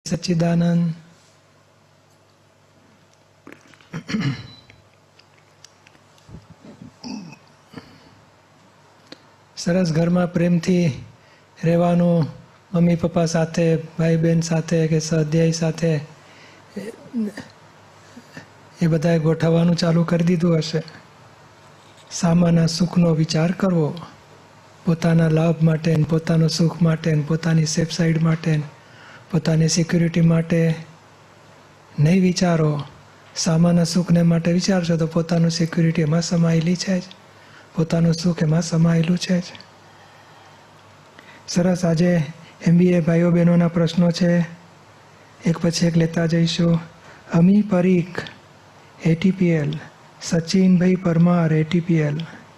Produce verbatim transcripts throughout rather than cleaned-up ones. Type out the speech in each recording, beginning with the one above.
સચ્ચિદાનંદ. સરસ ઘરમાં પ્રેમથી રહેવાનું, મમ્મી પપ્પા સાથે, ભાઈ બહેન સાથે કે સ્વાધ્યાય સાથે એ બધાએ ગોઠવવાનું ચાલુ કરી દીધું હશે. સામાના સુખનો વિચાર કરવો, પોતાના લાભ માટે, પોતાનું સુખ માટે, પોતાની સેફ સાઈડ માટે, પોતાની સિક્યુરિટી માટે નહીં વિચારો. સામાના સુખને માટે વિચારશો તો પોતાનું સિક્યુરિટી એમાં સમાયેલી છે જ, પોતાનું સુખ એમાં સમાયેલું છે જ. સરસ. આજે એમબીએ ભાઈઓ બહેનોના પ્રશ્નો છે, એક પછી એક લેતા જઈશું. અમી પરીખ એટીપીએલ, સચિનભાઈ પરમાર એટીપીએલ.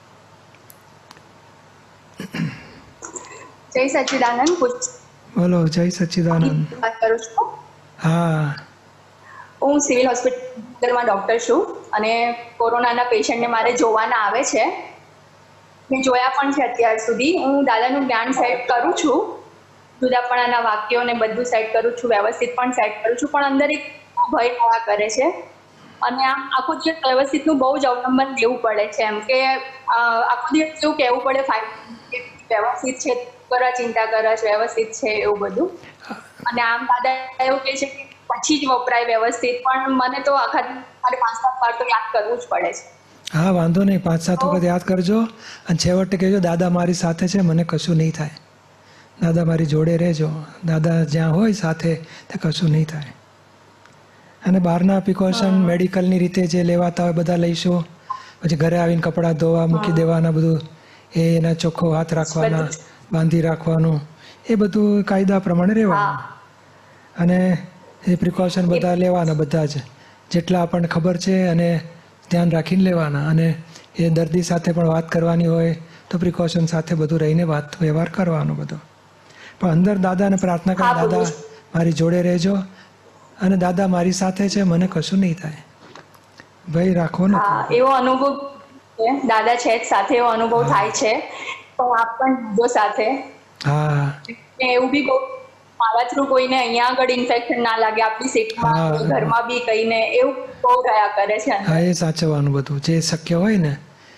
જય સચ્ચિદાનંદ. બોલો. જય સચ્ચિદાનંદ. હા, હું સિવિલ હોસ્પિટલમાં ડોક્ટર છું અને કોરોનાના પેશન્ટને મારે જોવાના આવે છે. મેં જોયા પણ છે અત્યાર સુધી. હું દાદાનું જ્ઞાન સેટ કરું છું, જુદાપણાના વાક્યો ને બધું સેટ કરું છું, વ્યવસ્થિત પણ સેટ કરું છું, પણ અંદર એક ભય થવા કરે છે. અને આમ આખું દિવસ વ્યવસ્થિતનું બહુ જ અવલંબન લેવું પડે છે, એમ કે આખું દિવસ એવું કહેવું પડે વ્યવસ્થિત છે, કરવા ચિંતા કરે છે, વ્યવસ્થિત છે, એવું બધું. અને આમ દાદા એવું કહે છે કે પછી જ વપરાય વ્યવસ્થિત, પણ મને તો આખા મારે પાંચ સાત વાર તો યાદ કરવું જ પડે છે. હા, વાંધો નહીં, પાંચ સાત વખત યાદ કરજો અને છેવટે કહેજો દાદા મારી સાથે છે, મને કશું નહીં થાય, દાદા મારી જોડે રહેજો. દાદા જ્યાં હોય સાથે તે કશું નહીં થાય. અને બહારના પ્રિકોશન મેડિકલની રીતે જે લેવાતા હોય બધા લઈશું. પછી ઘરે આવીને કપડાં ધોવા મૂકી દેવાના, બધું એ એના ચોખ્ખો હાથ રાખવાના, બાંધી રાખવાનું, એ બધું કાયદા પ્રમાણે રહેવાનું. અને એ પ્રિકોશન બધા લેવાના, બધા જ જેટલા આપણને ખબર છે અને ધ્યાન રાખીને લેવાના. અને એ દર્દી સાથે પણ વાત કરવાની હોય તો પ્રિકોશન સાથે બધું રહીને વાત વ્યવહાર કરવાનો બધો. પણ અંદર દાદાને પ્રાર્થના કરી, દાદા મારી જોડે રહેજો અને દાદા મારી સાથે છે, મને કશું નહીં થાય. ભાઈ રાખો ને. એવો અનુભવ દાદા છે સાથે, એવો અનુભવ થાય છે. તો આપ પણ જો સાથે. હા, એવું બી બહુ મારા થ્રુ કોઈને અહીંયા આગળ ઇન્ફેક્શન ના લાગે, આપણી સીટમાં ઘરમાં બી કહીને એવું બહુ રહ્યા કરે છે. હા, એ સાચવવાનું બધું જે શક્ય હોય ને.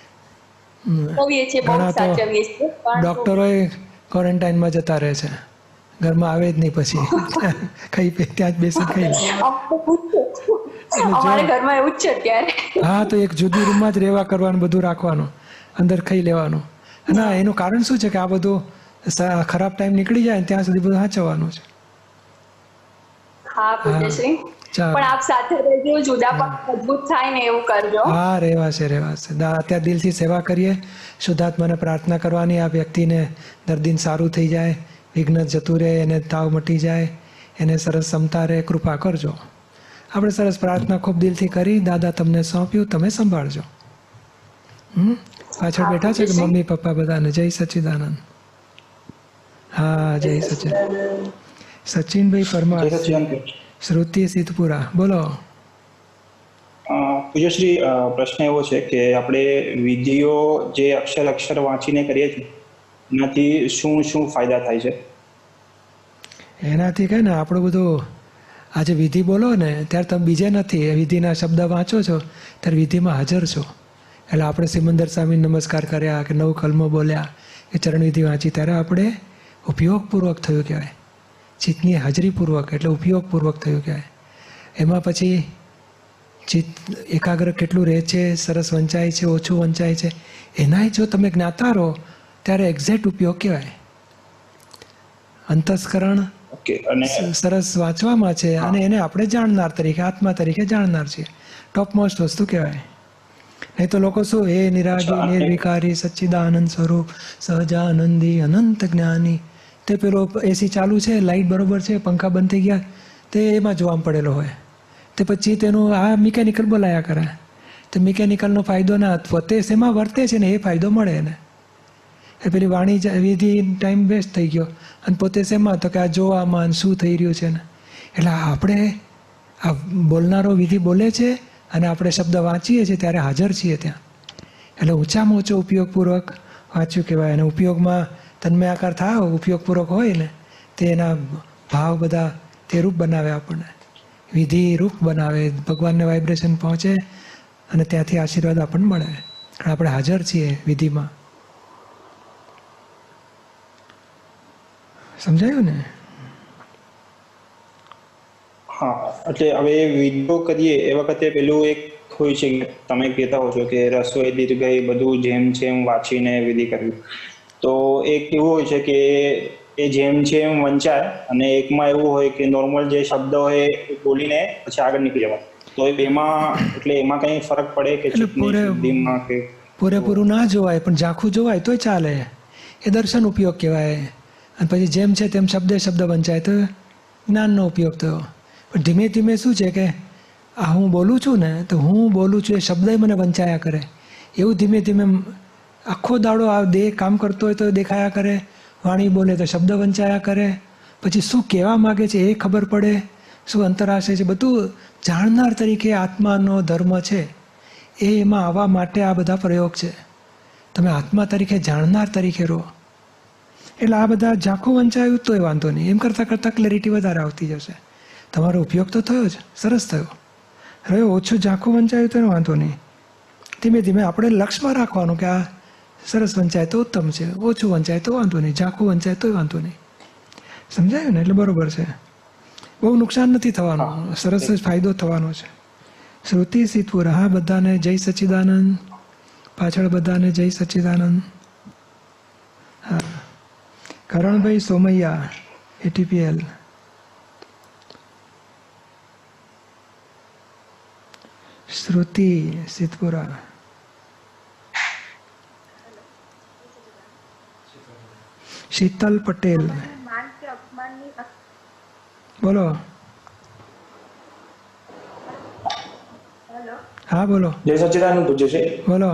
ઘણા તો ડોક્ટરોએ ક્વોરન્ટાઇનમાં જતા રહે છે, ઘરમાં આવે જ નહીં, પછી ખાઈ ત્યાં જ બેસી ખાઈ. હા, તો એક જુદી રૂમમાં જ રહેવા કરવાનું, બધું રાખવાનું, અંદર ખાઈ લેવાનું. ના, એનું કારણ શું છે કે આ બધું ખરાબ ટાઈમ નીકળી જાય ત્યાં સુધી બધું સાચવવાનું છે. હા, પૂજ્યશ્રી. પણ આપ સાથે રહેજો, જુદા પણ મજબૂત થાય ને એવું કરજો. હા, રહેવાશે રહેવાશે. અત્યારે દિલથી સેવા કરીએ, શુદ્ધાત્માને પ્રાર્થના કરવાની, આ વ્યક્તિને દર્દીને સારું થઈ જાય, વિઘ્ન જતું રહે, એને તાવ મટી જાય, એને સરસ ક્ષમતા રહે, કૃપા કરજો. આપણે સરસ પ્રાર્થના ખૂબ દિલથી કરી, દાદા તમને સોંપ્યું, તમે સંભાળજો. હમ પાછળ બેઠા છે કે મમ્મી પપ્પા બધાને. જય સચ્ચિદાનંદ. હા, જય સચ્ચિદાનંદ. સચિનભાઈ પરમાર, શ્રુતિ સિદ્ધપુરા. બોલો. પૂજ્યશ્રી, પ્રશ્ન એવો છે કે આપણે વિધિઓ જે અક્ષર અક્ષર વાંચીને કરીએ છીએ એનાથી શું શું ફાયદા થાય છે? એનાથી કહે ને આપણું બધું આજે વિધિ બોલો ને ત્યારે તમે બીજે નથી, એ વિધિના શબ્દ વાંચો છો ત્યારે વિધિમાં હાજર છો. એટલે આપણે સિમંદર સ્વામીને નમસ્કાર કર્યા કે નવ કલમો બોલ્યા કે ચરણવિધિ વાંચી ત્યારે આપણે ઉપયોગપૂર્વક થયું કહેવાય. ચિત્તની હાજરીપૂર્વક એટલે ઉપયોગપૂર્વક થયું કહેવાય. એમાં પછી ચિત્ત એકાગ્ર કેટલું રહે છે, સરસ વંચાય છે, ઓછું વંચાય છે, એનાય જો તમે જ્ઞાતા રહો ત્યારે એક્ઝેક્ટ ઉપયોગ કહેવાય. અંતસ્કરણ સરસ વાંચવામાં છે અને એને આપણે જાણનાર તરીકે, આત્મા તરીકે જાણનાર છીએ. ટોપમોસ્ટ વસ્તુ કહેવાય. નહીં તો લોકો શું, હે નિરાગી નિર્વિકારી સચ્ચિદાનંદ સ્વરૂપ સહજાનંદી અનંત જ્ઞાની, તે પેલો એસી ચાલુ છે, લાઇટ બરોબર છે, પંખા બંધ થઈ ગયા, તે એમાં જોવામાં પડેલો હોય. તે પછી તેનું આ મિકેનિકલ બોલાયા કરે, તો મિકેનિકલનો ફાયદો ના, પોતે શેમાં વર્તે છે ને એ ફાયદો મળે એને. એ પેલી વાણી વિધિ ટાઈમ વેસ્ટ થઈ ગયો અને પોતે શેમાં, તો કે આ જોવામાં શું થઈ રહ્યું છે ને. એટલે આપણે આ બોલનારો વિધિ બોલે છે અને આપણે શબ્દ વાંચીએ છીએ ત્યારે હાજર છીએ ત્યાં. એટલે ઊંચામાં ઊંચો ઉપયોગપૂર્વક વાંચ્યું કહેવાય. અને ઉપયોગમાં તન્મયાકાર થાવ, ઉપયોગપૂર્વક હોય ને તે એના ભાવ બધા તે રૂપ બનાવે આપણને, વિધિ રૂપ બનાવે, ભગવાનને વાઇબ્રેશન પહોંચે અને ત્યાંથી આશીર્વાદ આપણને મળે. આપણે હાજર છીએ વિધિમાં. સમજાયું ને? હા, એટલે હવે વિડીયો કરીએ એ વખતે પેલું એક હોય છે કે તમે કહેતા હો છો કે રસોઈ દીર્ઘઈ બધું જેમ છે એમ વાંચીને વિધિ કરવી, તો એક એવું હોય છે કે એ જેમ છે એમ વંચાય અને એકમાં એવું હોય કે નોર્મલ જે શબ્દ હોય એ બોલીને પછી આગળ નીકળી જવાય. તો એ બેમાં એટલે એમાં કઈ ફરક પડે કે ચિત્તની શુદ્ધિમાં કે? પૂરેપૂરું ના જોવાય પણ ઝાંખું જોવાય તોય ચાલે, એ દર્શન ઉપયોગ કહેવાય. અને પછી જેમ છે તેમ શબ્દે શબ્દ વંચાય તો જ્ઞાનનો ઉપયોગ થયો. પણ ધીમે ધીમે શું છે કે આ હું બોલું છું ને તો હું બોલું છું એ શબ્દ મને વંચાયા કરે, એવું ધીમે ધીમે આખો દાડો આ દેહ કામ કરતો હોય તો દેખાયા કરે, વાણી બોલે તો શબ્દ વંચાયા કરે, પછી શું કહેવા માગે છે એ ખબર પડે, શું અંતરાશય છે બધું જાણનાર તરીકે આત્માનો ધર્મ છે એ એમાં આવવા માટે આ બધા પ્રયોગ છે. તમે આત્મા તરીકે જાણનાર તરીકે રહો એટલે આ બધા ઝાંખું વંચાયું તોય વાંધો નહીં, એમ કરતાં કરતાં ક્લેરિટી વધારે આવતી જશે. તમારો ઉપયોગ તો થયો જ, સરસ થયો. હવે ઓછું ઝાંખું વંચાયું તો વાંધો નહીં, ધીમે ધીમે આપણે લક્ષ્યમાં રાખવાનું કે આ સરસ વંચાય તો ઉત્તમ છે, ઓછું વંચાય તો વાંધો નહીં, ઝાંખું વંચાય તોય વાંધો નહીં. સમજાયું ને? એટલે બરોબર છે, બહુ નુકસાન નથી થવાનું, સરસ જ ફાયદો થવાનો છે. શ્રુતિ સિદ્ધપુર, હા બધાને જય સચ્ચિદાનંદ, પાછળ બધાને જય સચ્ચિદાનંદ. હા, કરણભાઈ સોમૈયા એટીપીએલ. શ્રુતિ સિદ્ધપુરા. શીતલ પટેલ. બોલો. હા બોલો. જય સચ્ચિદાનંદ પૂજ્યશ્રી. બોલો.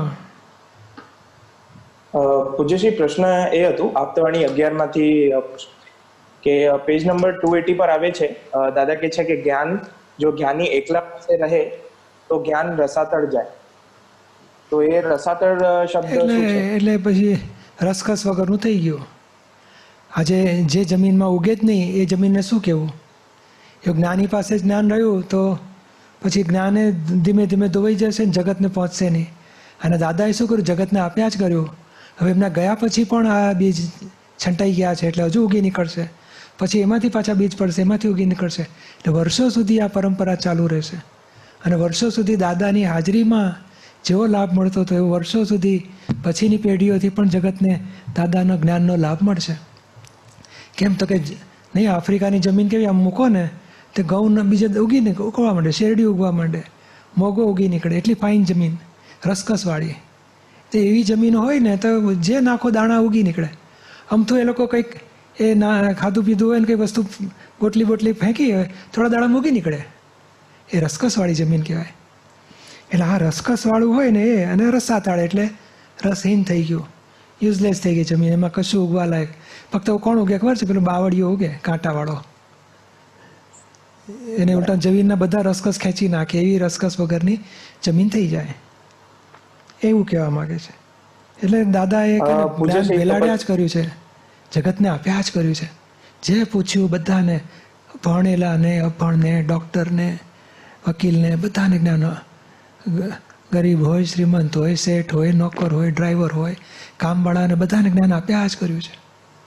પૂજ્યશ્રી, પ્રશ્ન એ હતું આપતવાણી અગિયાર માંથી કે પેજ નંબર ટુ એટી પર આવે છે, દાદા કે છે કે જ્ઞાન જો જ્ઞાની એકલા પાસે રહે તો જ્ઞાન રસાતળ જાય, તો એ રસાતળ શબ્દ શું છે? એટલે પછી રસકસ વગરનું થઈ ગયું. આજે જે જમીનમાં ઉગે જ નહીં એ જમીનને શું કહેવું? એ જ્ઞાની પાસે જ્ઞાન રહ્યું તો પછી જ્ઞાને ધીમે ધીમે ધોવાઈ જશે ને જગતને પહોંચશે નહીં. અને દાદાએ શું કર્યું? જગતને આપ્યા જ કર્યું. હવે એમના ગયા પછી પણ આ બીજ છંટાઈ ગયા છે એટલે હજુ ઉગી નીકળશે, પછી એમાંથી પાછા બીજ પડશે, એમાંથી ઉગી નીકળશે. એટલે વર્ષો સુધી આ પરંપરા ચાલુ રહેશે અને વર્ષો સુધી દાદાની હાજરીમાં જેવો લાભ મળતો હતો એવો વર્ષો સુધી પછીની પેઢીઓથી પણ જગતને દાદાના જ્ઞાનનો લાભ મળશે. કેમ તો કે નહીં, આફ્રિકાની જમીન કેવી આમ મૂકો ને તે ઘઉં બીજે ઉગી નીકળ ઉગવા માંડે, શેરડી ઉગવા માંડે, મોગો ઉગી નીકળે, એટલી ફાઇન જમીન રસકસવાળી. તો એવી જમીન હોય ને તો જે નાખો દાણા ઉગી નીકળે. આમ તો એ લોકો કંઈક એ ના ખાધું પીધું હોય ને કંઈક વસ્તુ બોટલી બોટલી ફેંકી હોય, થોડા દાડા મૂકી નીકળે. એ રસકસવાળી જમીન કહેવાય. એટલે આ રસકસવાળું હોય ને એ અને રસાતાળ એટલે રસહીન થઈ ગયું, યુઝલેસ થઈ ગઈ જમીન, એમાં કશું ઉગવા લાયક. ફક્ત કોણ ઉગે ખબર છે? પેલું બાવળીઓ ઉગે કાંટાવાળો, એને ઉલટા જમીનના બધા રસકસ ખેંચી નાખે એવી રસકસ વગરની જમીન થઈ જાય, એવું કહેવા માંગે છે. એટલે દાદાએ બેલાડ્યા જ કર્યું છે, જગતને આપ્યા જ કર્યું છે. જે પૂછ્યું બધાને, ભણેલાને અભણને, ડૉક્ટરને, વકીલને, બધાને જ્ઞાન. ગરીબ હોય, શ્રીમંત હોય, શેઠ હોય, નોકર હોય, ડ્રાઈવર હોય, કામવાળાને બધાને જ્ઞાન આપ્યા જ કર્યું છે.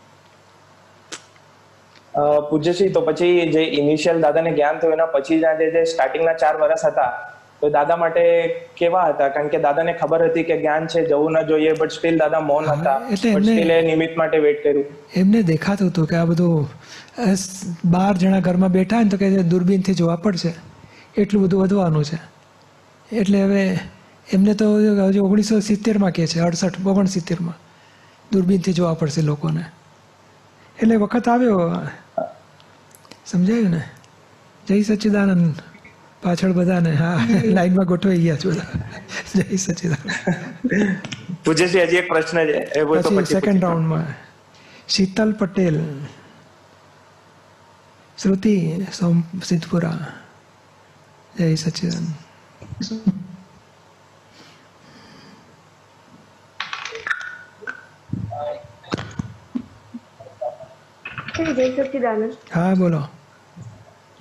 પૂજ્યશ્રી, તો પછી જે ઇનિશિયલ દાદાને જ્ઞાન થયું એના પછી જે સ્ટાર્ટિંગના ચાર વર્ષ હતા તો દાદા માટે કેવા હતા? કારણ કે દાદાને ખબર હતી કે જ્ઞાન છે, જવું ન જોઈએ, બટ સ્ટીલ દાદા મૌન હતા, એટલે નિમિત્ત માટે વેઇટ કર્યું. એમને દેખાતું હતું કે આ બધું બાર જણા ઘરમાં બેઠા ને તો કે દૂરબીનથી જોવા પડશે, એટલું બધું વધવાનું છે. એટલે હવે એમને તો હજુ ઓગણીસો સિત્તેરમાં કહે છે, અડસઠ ઓગણસિત્તેરમાં દૂરબીનથી જોવા પડશે લોકોને. એટલે વખત આવ્યો, સમજાયું ને? જય સચ્ચિદાનંદ. પાછળ બધાને હા લાઈનમાં ગોઠવાઈ ગયા છો બધા. જય સચ્ચિદાનંદ. પૂજ્યશ્રી, હજી એક પ્રશ્ન છે, પછી સેકન્ડ રાઉન્ડમાં શીતલ પટેલ, શ્રુતિ સોમ સિદ્ધપુરા. જય સચ્ચિદાનંદ. જય સચ્ચિદાનંદ. હા બોલો.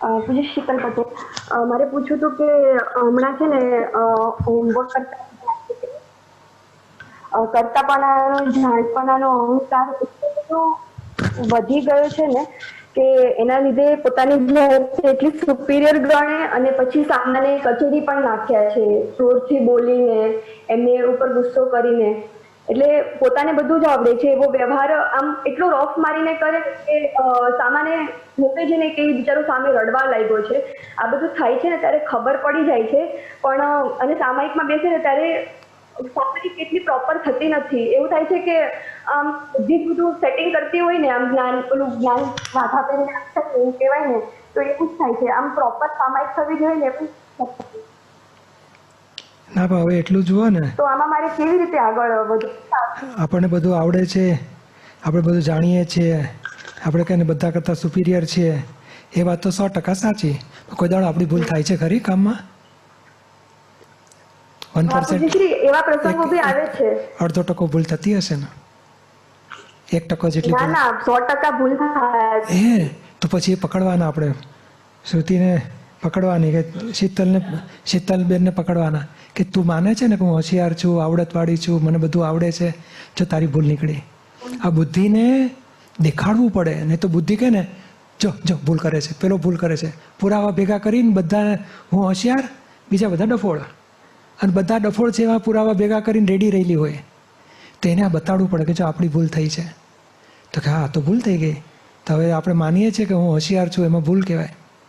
પૂજ્ય શીતલ પટેલ, મારે પૂછવું હતું કે હમણાં છે ને હોમવર્ક કરતા કરતાપણાનો જાણપણાનો અહંકાર એટલો વધી ગયો છે ને કે એના લીધે પોતાની એટલી સુપિરિયર ગણે અને પછી સામાન્ય કચેરી પણ નાખ્યા છે જોરથી બોલીને, એમને ઉપર ગુસ્સો કરીને. એટલે પોતાને બધું જ આવડે છે, એવો વ્યવહાર આમ એટલો રોફ મારીને કરે કે સામાન્ય હોતે જ ને કે બિચારો સામે રડવા લાગ્યો છે. આ બધું થાય છે ને ત્યારે ખબર પડી જાય છે, પણ અને સામાયિકમાં બેસે ને ત્યારે સામાયિક એટલી પ્રોપર થતી નથી. એવું થાય છે કે આમ બધી બધું સેટિંગ કરતી હોય ને, આમ જ્ઞાન પેલું જ્ઞાન માથા કરીને એવું કહેવાય ને, તો એવું જ થાય છે. આમ પ્રોપર સામાયિક થવી જોઈએ ને એવું ના પણ હવે એટલું જુઓ ને, તો આમાં મારે કેવી રીતે આગળ વધવું? આપણને બધું આવડે છે, આપણે બધું જાણીએ છીએ, આપણે કહીને બધા કરતાં સુપિરિયર છીએ, એ વાત તો સો ટકા સાચી. કોઈ દાડો આપણી ભૂલ થાય છે ખરી કામમાં? વન પર્સન્ટ એવા પ્રસંગો બી આવે છે. અડધો ટકો ભૂલ થતી હશે ને, એક ટકો જેટલી ના ના સો ટકા ભૂલ થાય. એ તો પછી એ પકડવાના, આપણે શ્રુતિને પકડવાની કે શીતલને શીતલબેનને પકડવાના કે તું માને છે ને કે હું હોશિયાર છું, આવડતવાળી છું, મને બધું આવડે છે, જો તારી ભૂલ નીકળી. આ બુદ્ધિને દેખાડવું પડે, નહીં તો બુદ્ધિ કહે ને જો જો ભૂલ કરે છે, પેલો ભૂલ કરે છે, પુરાવા ભેગા કરીને બધા હું હોશિયાર, બીજા બધા ડફોળ, અને બધા ડફોળ છે એવા પુરાવા ભેગા કરીને રેડી રહેલી હોય. તો એને આ બતાડવું પડે કે જો આપણી ભૂલ થઈ છે. તો કે હા તો ભૂલ થઈ ગઈ, તો હવે આપણે માનીએ છીએ કે હું હોશિયાર છું, એમાં ભૂલ કહેવાય.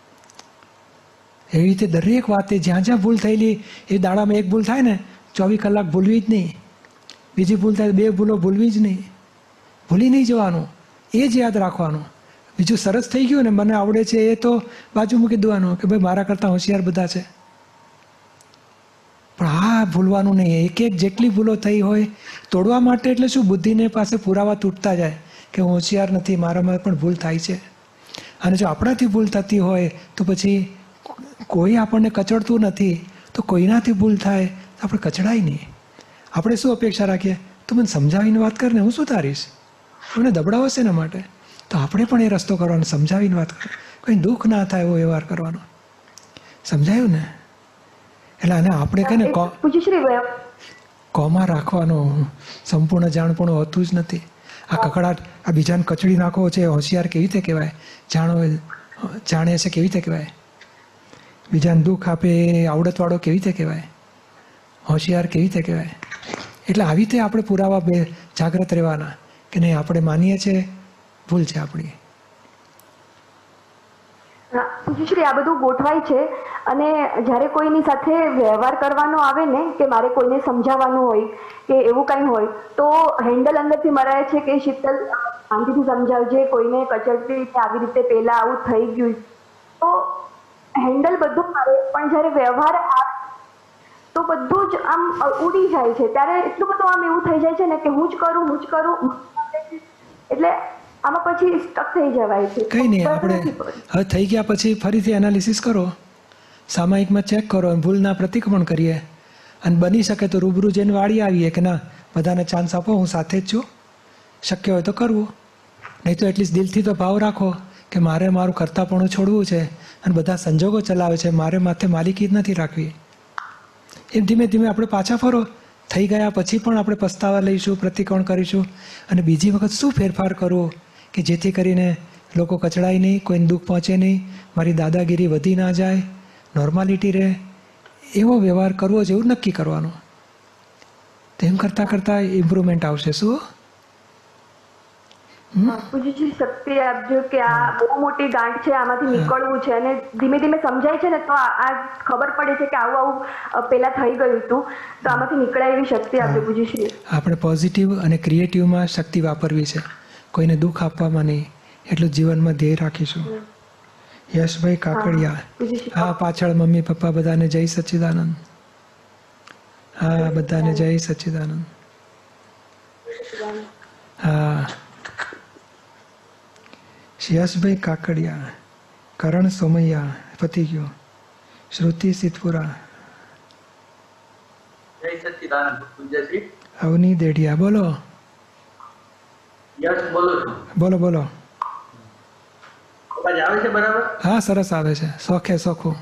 એવી રીતે દરેક વાતે જ્યાં જ્યાં ભૂલ થયેલી, એ દાડામાં એક ભૂલ થાય ને ચોવીસ કલાક ભૂલવી જ નહીં, બીજી ભૂલ થાય બે ભૂલો ભૂલવી જ નહીં, ભૂલી નહીં જવાનું, એ જ યાદ રાખવાનું. બીજું સરસ થઈ ગયું ને મને આવડે છે એ તો બાજુ મૂકી દેવાનું કે ભાઈ મારા કરતાં હોશિયાર બધા છે. પણ હા ભૂલવાનું નહીં. એક એક જેટલી ભૂલો થઈ હોય તોડવા માટે, એટલે શું બુદ્ધિને પાસે પુરાવા તૂટતા જાય કે હું હોશિયાર નથી, મારામાં પણ ભૂલ થાય છે. અને જો આપણાથી ભૂલ થતી હોય તો પછી કોઈ આપણને કચડતું નથી, તો કોઈનાથી ભૂલ થાય તો આપણે કચડાય નહીં. આપણે શું અપેક્ષા રાખીએ, તું મને સમજાવીને વાત કર ને હું શું તારીશ, મને દબડાવો છે એના માટે. તો આપણે પણ એ રસ્તો કરવાનો, સમજાવીને વાત કરો, કંઈ દુઃખ ના થાય એવો વ્યવહાર કરવાનો. સમજાયું ને? એટલે આને આપણે કહે ને કોમાં રાખવાનો, સંપૂર્ણ જાણપણું હોતું જ નથી. આ કકડાટ, આ બીજાને કચડી નાખવો છે, હોશિયાર કેવી રીતે કહેવાય, જાણો જાણે છે કેવી રીતે કહેવાય, બીજાને દુઃખ આપે આવડતવાળો કેવી રીતે કહેવાય, હોશિયાર કેવી રીતે કહેવાય. એટલે આવી રીતે આપણે પુરાવા બે જાગ્રત રહેવાના કે નહીં આપણે માનીએ છીએ ભૂલ છે આપણી. શ્રી આ બધું ગોઠવાય છે, અને જ્યારે કોઈની સાથે વ્યવહાર કરવાનો આવે ને કે મારે કોઈને સમજાવવાનું હોય કે એવું કંઈ હોય તો હેન્ડલ અંદરથી મરાય છે કે શીતલ શાંતિથી સમજાવજે, કોઈને કચડતી આવી રીતે પહેલા આવું થઈ ગયું, તો હેન્ડલ બધું મારે. પણ જ્યારે વ્યવહાર આવે તો બધું જ આમ ઉડી જાય છે. ત્યારે એટલું બધું આમ એવું થઈ જાય છે ને કે હું જ કરું હું જ કરું, એટલે આમાં પછી સ્ટક થઈ જવાય છે. કંઈ નહીં, આપણે હવે થઈ ગયા પછી ફરીથી એનાલિસિસ કરો, સામાયિકમાં ચેક કરો, ભૂલના પ્રતિક્રમણ કરીએ, અને બની શકે તો રૂબરૂ જઈને વાળી આવીએ કે ના બધાને ચાન્સ આપો, હું સાથે જ છું, શક્ય હોય તો કરવું, નહીં તો એટલીસ્ટ દિલથી તો ભાવ રાખો કે મારે મારું કરતાપણું છોડવું છે અને બધા સંજોગો ચલાવે છે, મારે માથે માલિકી જ નથી રાખવી. એમ ધીમે ધીમે આપણે પાછા ફરો, થઈ ગયા પછી પણ આપણે પસ્તાવા લઈશું, પ્રતિક્રમણ કરીશું, અને બીજી વખત શું ફેરફાર કરવો કે જેથી કરીને લોકો કચડાય નહીં, કોઈને દુઃખ પહોંચે નહીં, મારી દાદાગીરી વધી ના જાય, નોર્માલિટી રહે, એવો વ્યવહાર કરવો જેવું નક્કી કરવાનું. તેમ કરતાં કરતાં ઇમ્પ્રુવમેન્ટ આવશે. શું પૂજ્યજી શક્તિ આપજો કે આ બહુ મોટી ગાંઠ છે, આમાંથી નીકળવું છે, અને ધીમે ધીમે સમજાય છે ને તો આ ખબર પડે છે કે આવું આવું પેલા થઈ ગયું હતું, તો આમાંથી નીકળાય એવી શક્તિ આપજો પૂજ્યશ્રી. આપણે પોઝિટિવ અને ક્રિએટિવમાં શક્તિ વાપરવી છે, કોઈને દુઃખ આપવામાં નહીં, એટલું જીવનમાં ધ્યેય રાખીશું. યશભાઈ કાકડિયા, હા પાછળ મમ્મી પપ્પા બધાને જય સચ્ચિદાનંદ. હા બધાને જય સચ્ચિદાનંદ. હા યશભાઈ કાકડિયા, કરણ સોમૈયા પતી ગયો, શ્રુતિ સિદ્ધપુરા, જય સચ્ચિદાનંદ. પૂજ્યશ્રી અવની દેઢિયા, બોલો. યશ બોલું છું. બોલો બોલો. અવાજ આવે છે બરાબર? હા, સરસ આવે છે, સોખે સોખું.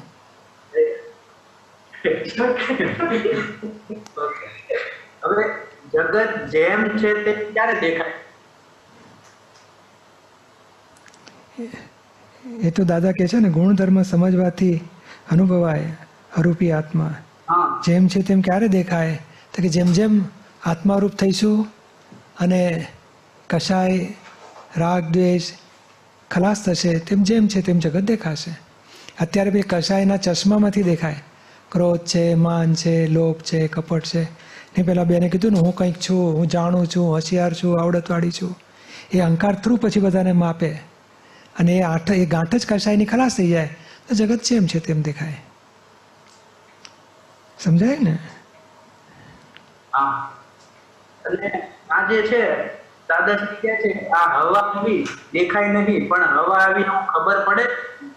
હવે જગત જેમ છે તે ક્યારે દેખાય? એ તો દાદા કહે છે ને, ગુણધર્મ સમજવાથી અનુભવાય અરૂપી આત્મા. જેમ છે તેમ ક્યારે દેખાય? તો કે જેમ જેમ આત્મારૂપ થઈશું અને કશાય રાગ દ્વેષ ખલાસ થશે, તેમ જેમ છે તેમ જગત દેખાશે. અત્યારે ભાઈ કશાયના ચશ્મામાંથી દેખાય. ક્રોધ છે, માન છે, લોભ છે, કપટ છે. ને પેલા બેને કીધું ને, હું કંઈક છું, હું જાણું છું, હોશિયાર છું, આવડતવાળી છું. એ અહંકાર થ્રુ પછી બધાને માપે, અને એ આઠ એ ગાંઠ જ કશાયની ખલાસ થઈ જાય તો જગત જેમ છે તેમ દેખાય. સમજાય ને? હા. અને આ જે છે દાદાશ્રી કહે છે આ હવા આવી દેખાય નહીં, પણ હવા આવી ખબર પડે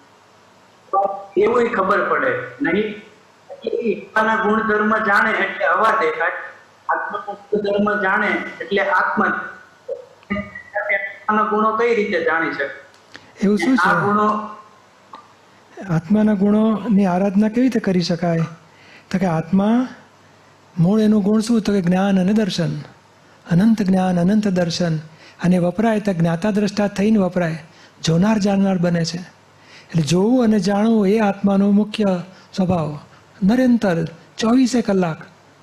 તો એવું ખબર પડે નહીં. આત્માના ગુણધર્મ જાણે એટલે હવા દેખાય, આત્માના ગુણધર્મ જાણે એટલે આત્મા. આત્માના ગુણો કઈ રીતે જાણી શકે? એવું શું છે? આત્માના ગુણોની આરાધના કેવી રીતે કરી શકાય? તો કે આત્મા મૂળ એનું ગુણ શું? તો કે જ્ઞાન અને દર્શન, અનંત જ્ઞાન, અનંત દર્શન. અને વપરાય તો જ્ઞાતા દ્રષ્ટા થઈને વપરાય, જોનાર જાણનાર બને છે. એટલે જોવું અને જાણવું એ આત્માનો મુખ્ય સ્વભાવ. નિરંતર ચોવીસે કલાક.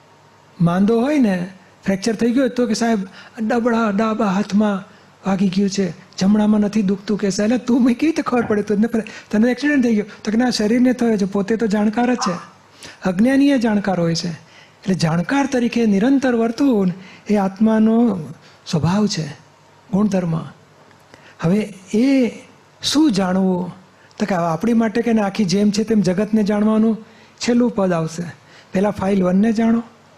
માંદો હોય ને, ફ્રેક્ચર થઈ ગયો તો કે સાહેબ ડબડા ડાબા હાથમાં વાગી ગયું છે, જમણામાં નથી દુખતું, કે એટલે તું મેં કેવી રીતે ખબર પડે? તું તને એક્સિડન્ટ થઈ ગયો તો કે ના, શરીરને થયો છે, પોતે તો જાણકાર જ છે. અજ્ઞાનીય જાણકાર હોય છે. એટલે જાણકાર તરીકે નિરંતર વર્તવું એ આત્માનો સ્વભાવ છે, ગુણધર્મ. હવે એ શું જાણવું? તો કે આપણી માટે કે આખી જેમ છે તેમ જગતને જાણવાનું છેલ્લું પદ આવશે. પહેલાં ફાઇલ વનને જાણો.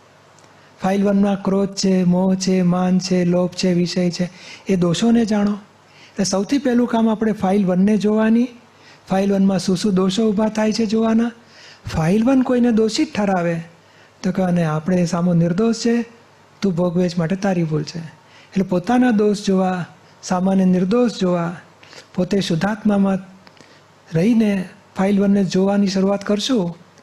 ફાઇલ વનમાં ક્રોધ છે, મોહ છે, માન છે, લોભ છે, વિષય છે, એ દોષોને જાણો. એટલે સૌથી પહેલું કામ આપણે ફાઇલ વનને જોવાની. ફાઇલ વનમાં શું શું દોષો ઊભા થાય છે જોવાના. ફાઇલ વન કોઈને દોષિત ઠરાવે તો કે અને આપણે સામો નિર્દોષ છે, તું ભોગવે જ માટે તારી ભૂલ છે. એટલે પોતાના દોષ જોવા, સામાન્ય નિર્દોષ જોવા, પોતે શુદ્ધાત્મામાં રહીને ફાઇલ વનને જોવાની શરૂઆત કરશું.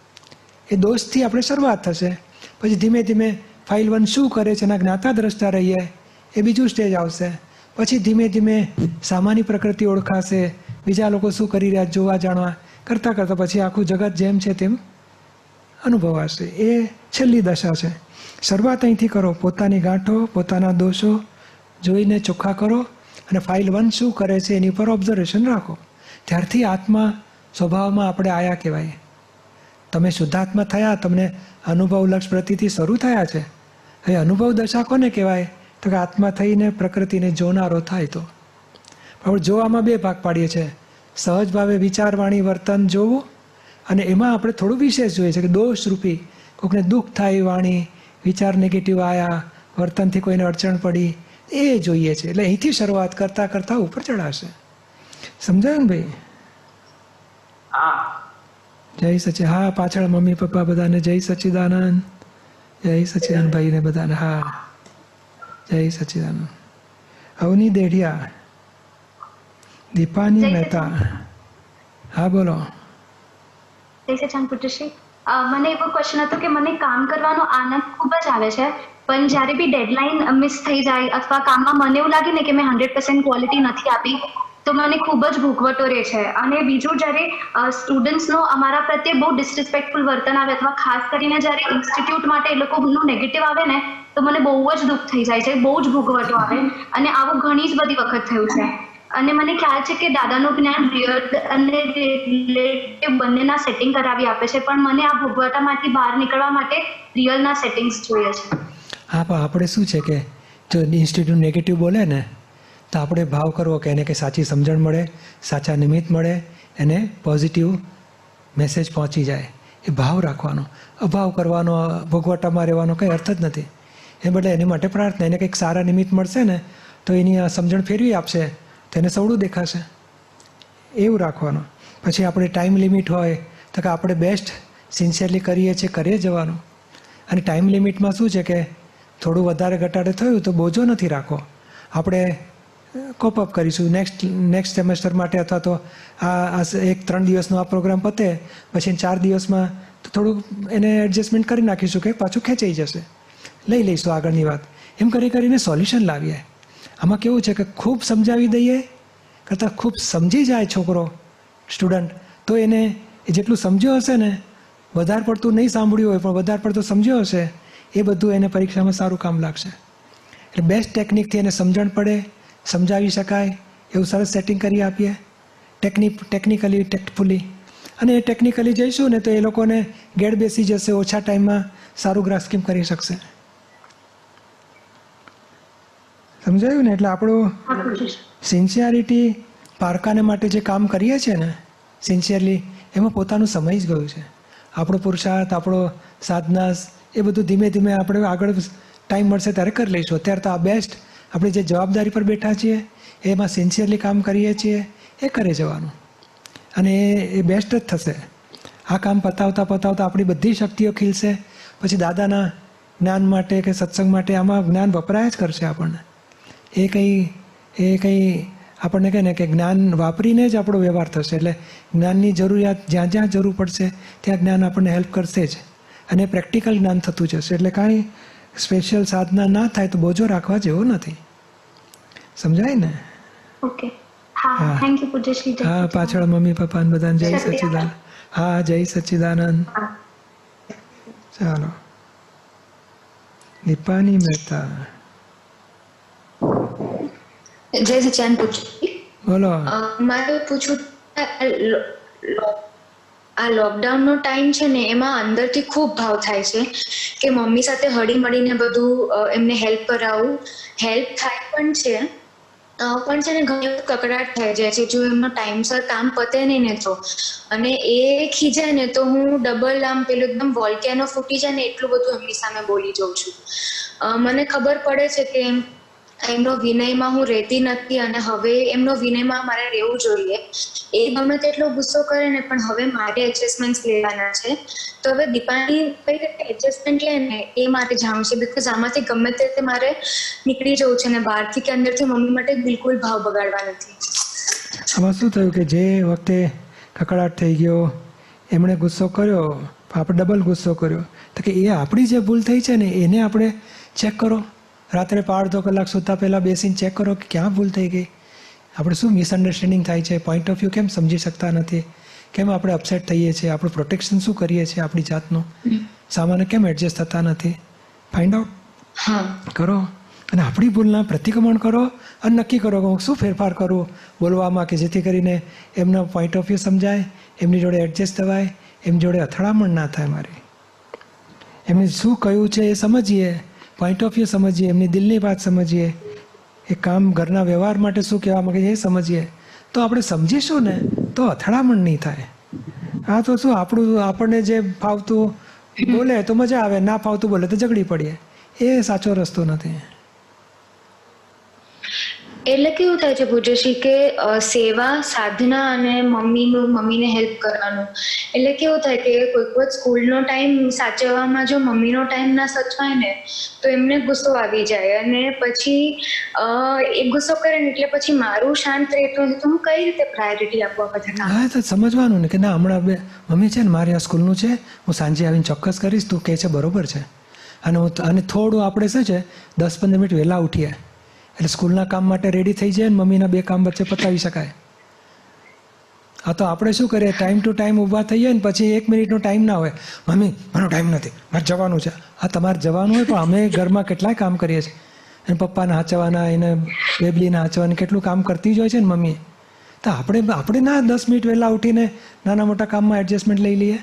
એ દોષથી આપણે શરૂઆત થશે. પછી ધીમે ધીમે ફાઇલ વન શું કરે છે એના જ્ઞાતા દ્રષ્ટા રહીએ, એ બીજું સ્ટેજ આવશે. પછી ધીમે ધીમે સામાન્ય પ્રકૃતિ ઓળખાશે, બીજા લોકો શું કરી રહ્યા જોવા જાણવા કરતાં કરતાં પછી આખું જગત જેમ છે તેમ અનુભવાશે. એ છેલ્લી દશા છે. શરૂઆત અહીંથી કરો. પોતાની ગાંઠો, પોતાના દોષો જોઈને ચોખ્ખા કરો, અને ફાઇલ વન શું કરે છે એની પર ઓબ્ઝર્વેશન રાખો. ત્યારથી આત્મા સ્વભાવમાં આપણે આયા કહેવાય. તમે શુદ્ધાત્મા થયા, તમને અનુભવલક્ષ પ્રતિથી શરૂ થયા છે. હવે અનુભવ દશા કોને કહેવાય? તો કે આત્મા થઈને પ્રકૃતિને જોનારો થાય. તો આપણે જોવામાં બે ભાગ પાડીએ છીએ. સહજ ભાવે વિચાર, વાણી, વર્તન જોવું, અને એમાં આપણે થોડું વિશેષ જોઈએ છે કે દોષરૂપી કોઈકને દુઃખ થાય, વાણી વિચાર નેગેટિવ આવ્યા, વર્તનથી કોઈને અડચણ પડી, એ જોઈએ છે. એટલે અહીંથી શરૂઆત કરતાં કરતાં ઉપર ચડાશે. સમજાયું ને ભાઈ? હા. જય સચિ. હા, પાછળ મમ્મી પપ્પા બધાને જય સચ્ચિદાનંદ. જય સચ્ચિદાનંદ ભાઈને બધાને. હા, જય સચ્ચિદાનંદ. અવની દેઢિયા, દીપાની મહેતા. હા, બોલો. જય સચ્ચિદાનંદ પુત્રશ્રી. મને એવો ક્વેશ્ચન હતો કે મને કામ કરવાનો આનંદ ખૂબ જ આવે છે, પણ જ્યારે બી ડેડલાઇન મિસ થઈ જાય અથવા કામમાં મને એવું લાગે ને કે મેં હંડ્રેડ પર્સન્ટ ક્વોલિટી નથી આપી, તો મને ખૂબ જ ભૂખવટો રહે છે. અને બીજું, જ્યારે સ્ટુડન્ટ્સનો અમારા પ્રત્યે બહુ ડિસરિસ્પેક્ટફુલ વર્તન આવે, અથવા ખાસ કરીને જ્યારે ઇન્સ્ટિટ્યૂટ માટે એ લોકોનું નેગેટિવ આવે ને, તો મને બહુ જ દુઃખ થઈ જાય છે, બહુ જ ભૂખવટો આવે. અને આવું ઘણી જ બધી વખત થયું છે. અને મને ખ્યાલ છે કે દાદાનું જ્ઞાન રિયલ અને રિલેટિવ બંનેના સેટિંગ કરાવી આપે છે, પણ મને આ ભૂખવટામાંથી બહાર નીકળવા માટે રિયલના સેટિંગ્સ જોઈએ છે. હા, પણ આપણે શું છે કે જો ઇન્સ્ટિટ્યૂટ નેગેટિવ બોલે ને, તો આપણે ભાવ કરવો કે એને કંઈ સાચી સમજણ મળે, સાચા નિમિત્ત મળે, એને પોઝિટિવ મેસેજ પહોંચી જાય. એ ભાવ રાખવાનો. અભાવ કરવાનો, ભોગવટામાં રહેવાનો કંઈ અર્થ જ નથી. એ બદલે એની માટે પ્રાર્થના, એને કંઈક સારા નિમિત્ત મળશે ને તો એની સમજણ ફેરવી આપશે, તો એને સવડું દેખાશે. એવું રાખવાનું. પછી આપણે ટાઈમ લિમિટ હોય તો કે આપણે બેસ્ટ સિન્સિયરલી કરીએ છીએ, કરીએ જવાનું. અને ટાઈમ લિમિટમાં શું છે કે થોડું વધારે ઘટાડે થયું તો બોજો નથી રાખો. આપણે કોપ અપ કરીશું નેક્સ્ટ નેક્સ્ટ સેમેસ્ટર માટે, અથવા તો આ એક ત્રણ દિવસનો આ પ્રોગ્રામ પતે પછી ચાર દિવસમાં તો થોડુંક એને એડજસ્ટમેન્ટ કરી નાખીશું કે પાછું ખેંચાઈ જશે, લઈ લઈશું આગળની વાત. એમ કરી કરીને સોલ્યુશન લાવીએ. આમાં કેવું છે કે ખૂબ સમજાવી દઈએ કરતાં ખૂબ સમજી જાય છોકરો સ્ટુડન્ટ, તો એને જેટલું સમજ્યો હશે ને, વધારે પડતું નહીં સાંભળ્યું હોય પણ વધારે પડતું સમજ્યો હશે, એ બધું એને પરીક્ષામાં સારું કામ લાગશે. એટલે બેસ્ટ ટેકનિકથી એને સમજણ પડે, સમજાવી શકાય એવું સરસ સેટિંગ કરી આપીએ, ટેકનિક ટેકનિકલી ટેક્ટફુલી. અને એ ટેકનિકલી જઈશું ને તો એ લોકોને ગેડ બેસી જશે, ઓછા ટાઈમમાં સારું ગ્રાસ્પિંગ કરી શકશે. સમજાયું ને? એટલે આપણું સિન્સિયરિટી, પારકાને માટે જે કામ કરીએ છીએ ને સિન્સિયરલી, એમાં પોતાનું સમય જ ગયું છે. આપણો પુરુષાર્થ, આપણો સાધના, એ બધું ધીમે ધીમે આપણે આગળ ટાઈમ મળશે ત્યારે કરી લઈશું. અત્યારે તો આ બેસ્ટ આપણે જે જવાબદારી પર બેઠા છીએ એમાં સિન્સિયરલી કામ કરીએ છીએ એ કરે જવાનું, અને એ બેસ્ટ જ થશે. આ કામ પતાવતા પતાવતા આપણી બધી શક્તિઓ ખીલશે. પછી દાદાના જ્ઞાન માટે કે સત્સંગ માટે આમાં જ્ઞાન વપરાય જ કરશે આપણને. એ કંઈ એ કંઈ આપણને કહે ને કે જ્ઞાન વાપરીને જ આપણો વ્યવહાર થશે. એટલે જ્ઞાનની જરૂરિયાત જ્યાં જ્યાં જરૂર પડશે ત્યાં જ્ઞાન આપણને હેલ્પ કરશે જ, અને પ્રેક્ટિકલ જ્ઞાન થતું જશે. એટલે કાંઈ સ્પેશિયલ સાધના ના થાય તો બોજો રાખવા જેવો નથી. સમજાય ને? ઓકે. હા, થેન્ક યુ પૂજ્યશ્રી. હા, પાછળ મમ્મી પપ્પા ને બધાને જય સચ્ચિદાનંદ. હા, જય સચ્ચિદાનંદ. ચાલો, દીપાની મહેતા. જય સચ્ચિદાનંદ પૂજ્યશ્રી. બોલો. મારે પૂછવું, આ લોકડાઉન નો ટાઈમ છે ને, એમાં અંદરથી ખૂબ ભાવ થાય છે કે મમ્મી સાથે હળી મળીને બધું એમને હેલ્પ કરાવું. હેલ્પ થાય પણ છે, પણ છે ને ઘણી વખત કકડાટ થઈ જાય છે જો એમનો ટાઈમસર કામ પતે નહીં ને તો. અને એ ખીજાય ને તો હું ડબલ આમ પેલું એકદમ વોલ્કેનો ફૂટી જાય ને એટલું બધું એમની સામે બોલી જાઉં છું. મને ખબર પડે છે કે એમનો વિનયમાં હું રહેતી નથી, અને હવે એમનો વિનયમાં મારે રહેવું જોઈએ. એ ગમે તેટલો ગુસ્સો કરે ને, પણ હવે મારે એડજસ્ટમેન્ટ લેવાના છે. તો હવે દીપાની કઈ રીતે એડજસ્ટમેન્ટ લે ને એ મારે જાણવું છે, બિકોઝ આમાંથી ગમે તે રીતે મારે નીકળી જવું છે, ને બહારથી કે અંદરથી મમ્મી માટે બિલકુલ ભાવ બગાડવા નથી. આમાં શું થયું કે જે વખતે કકડાટ થઈ ગયો, એમણે ગુસ્સો કર્યો, આપણે ડબલ ગુસ્સો કર્યો, તો કે એ આપણી જે ભૂલ થઈ છે ને એને આપણે ચેક કરો. રાત્રે અડધો કલાક સુતા પહેલાં બેસીને ચેક કરો કે ક્યાં ભૂલ થઈ ગઈ, આપણે શું મિસઅન્ડરસ્ટેન્ડિંગ થાય છે, પોઈન્ટ ઓફ વ્યૂ કેમ સમજી શકતા નથી, કેમ આપણે અપસેટ થઈએ છીએ, આપણું પ્રોટેક્શન શું કરીએ છીએ આપણી જાતનું, સામાન્ય કેમ એડજસ્ટ થતા નથી, ફાઇન્ડ આઉટ કરો. અને આપણી ભૂલના પ્રતિક્રમણ કરો અને નક્કી કરો કે હું શું ફેરફાર કરું બોલવામાં, કે જેથી કરીને એમનો પોઈન્ટ ઓફ વ્યૂ સમજાય, એમની જોડે એડજસ્ટ થવાય, એમની જોડે અથડામણ ના થાય. મારી એમને શું કહ્યું છે એ સમજીએ, પોઈન્ટ ઓફ વ્યૂ સમજીએ, એમની દિલની વાત સમજીએ, એ કામ ઘરના વ્યવહાર માટે શું કહેવા માંગે છે એ સમજીએ, તો આપણે સમજીશું ને તો અથડામણ નહીં થાય. આ તો શું આપણું આપણને જે ફાવતું બોલે તો મજા આવે, ના ફાવતું બોલે તો ઝઘડી પડીએ, એ સાચો રસ્તો નથી. એટલે કેવું થાય છે પૂજ્યશ્રી કે સેવા, સાધના અને મમ્મીનું મમ્મીને હેલ્પ કરવાનું, એટલે કેવું થાય કે કોઈક વખત સ્કૂલનો ટાઈમ સાચવવામાં જો મમ્મીનો ટાઈમ ના સચવાય ને તો એમને ગુસ્સો આવી જાય, અને પછી એ ગુસ્સો કરે ને એટલે પછી મારું શાંત રહેતું નથી, તો હું કઈ રીતે પ્રાયોરિટી આપવા બધા. હા, તો સમજવાનું ને કે ના હમણાં બે મમ્મી છે ને મારે આ સ્કૂલનું છે, હું સાંજે આવીને ચોક્કસ કરીશ, તું કહે છે બરોબર છે. અને હું અને થોડું આપણે શું છે દસ પંદર મિનિટ વહેલા ઉઠીએ એટલે સ્કૂલના કામ માટે રેડી થઈ જાય ને મમ્મીના બે કામ વચ્ચે પતાવી શકાય. આ તો આપણે શું કરીએ, ટાઈમ ટુ ટાઈમ ઊભા થઈએ ને પછી એક મિનિટનો ટાઈમ ના હોય, મમ્મી મારો ટાઈમ નથી, મારે જવાનું છે. હા, તમારે જવાનું હોય પણ અમે ઘરમાં કેટલાય કામ કરીએ છીએ, અને પપ્પાને હાચવાના, એને બેબલીને હાચવાના, કેટલું કામ કરતી જ હોય છે ને મમ્મી. તો આપણે આપણે ના દસ મિનિટ વહેલા ઉઠીને નાના મોટા કામમાં એડજસ્ટમેન્ટ લઈ લઈએ,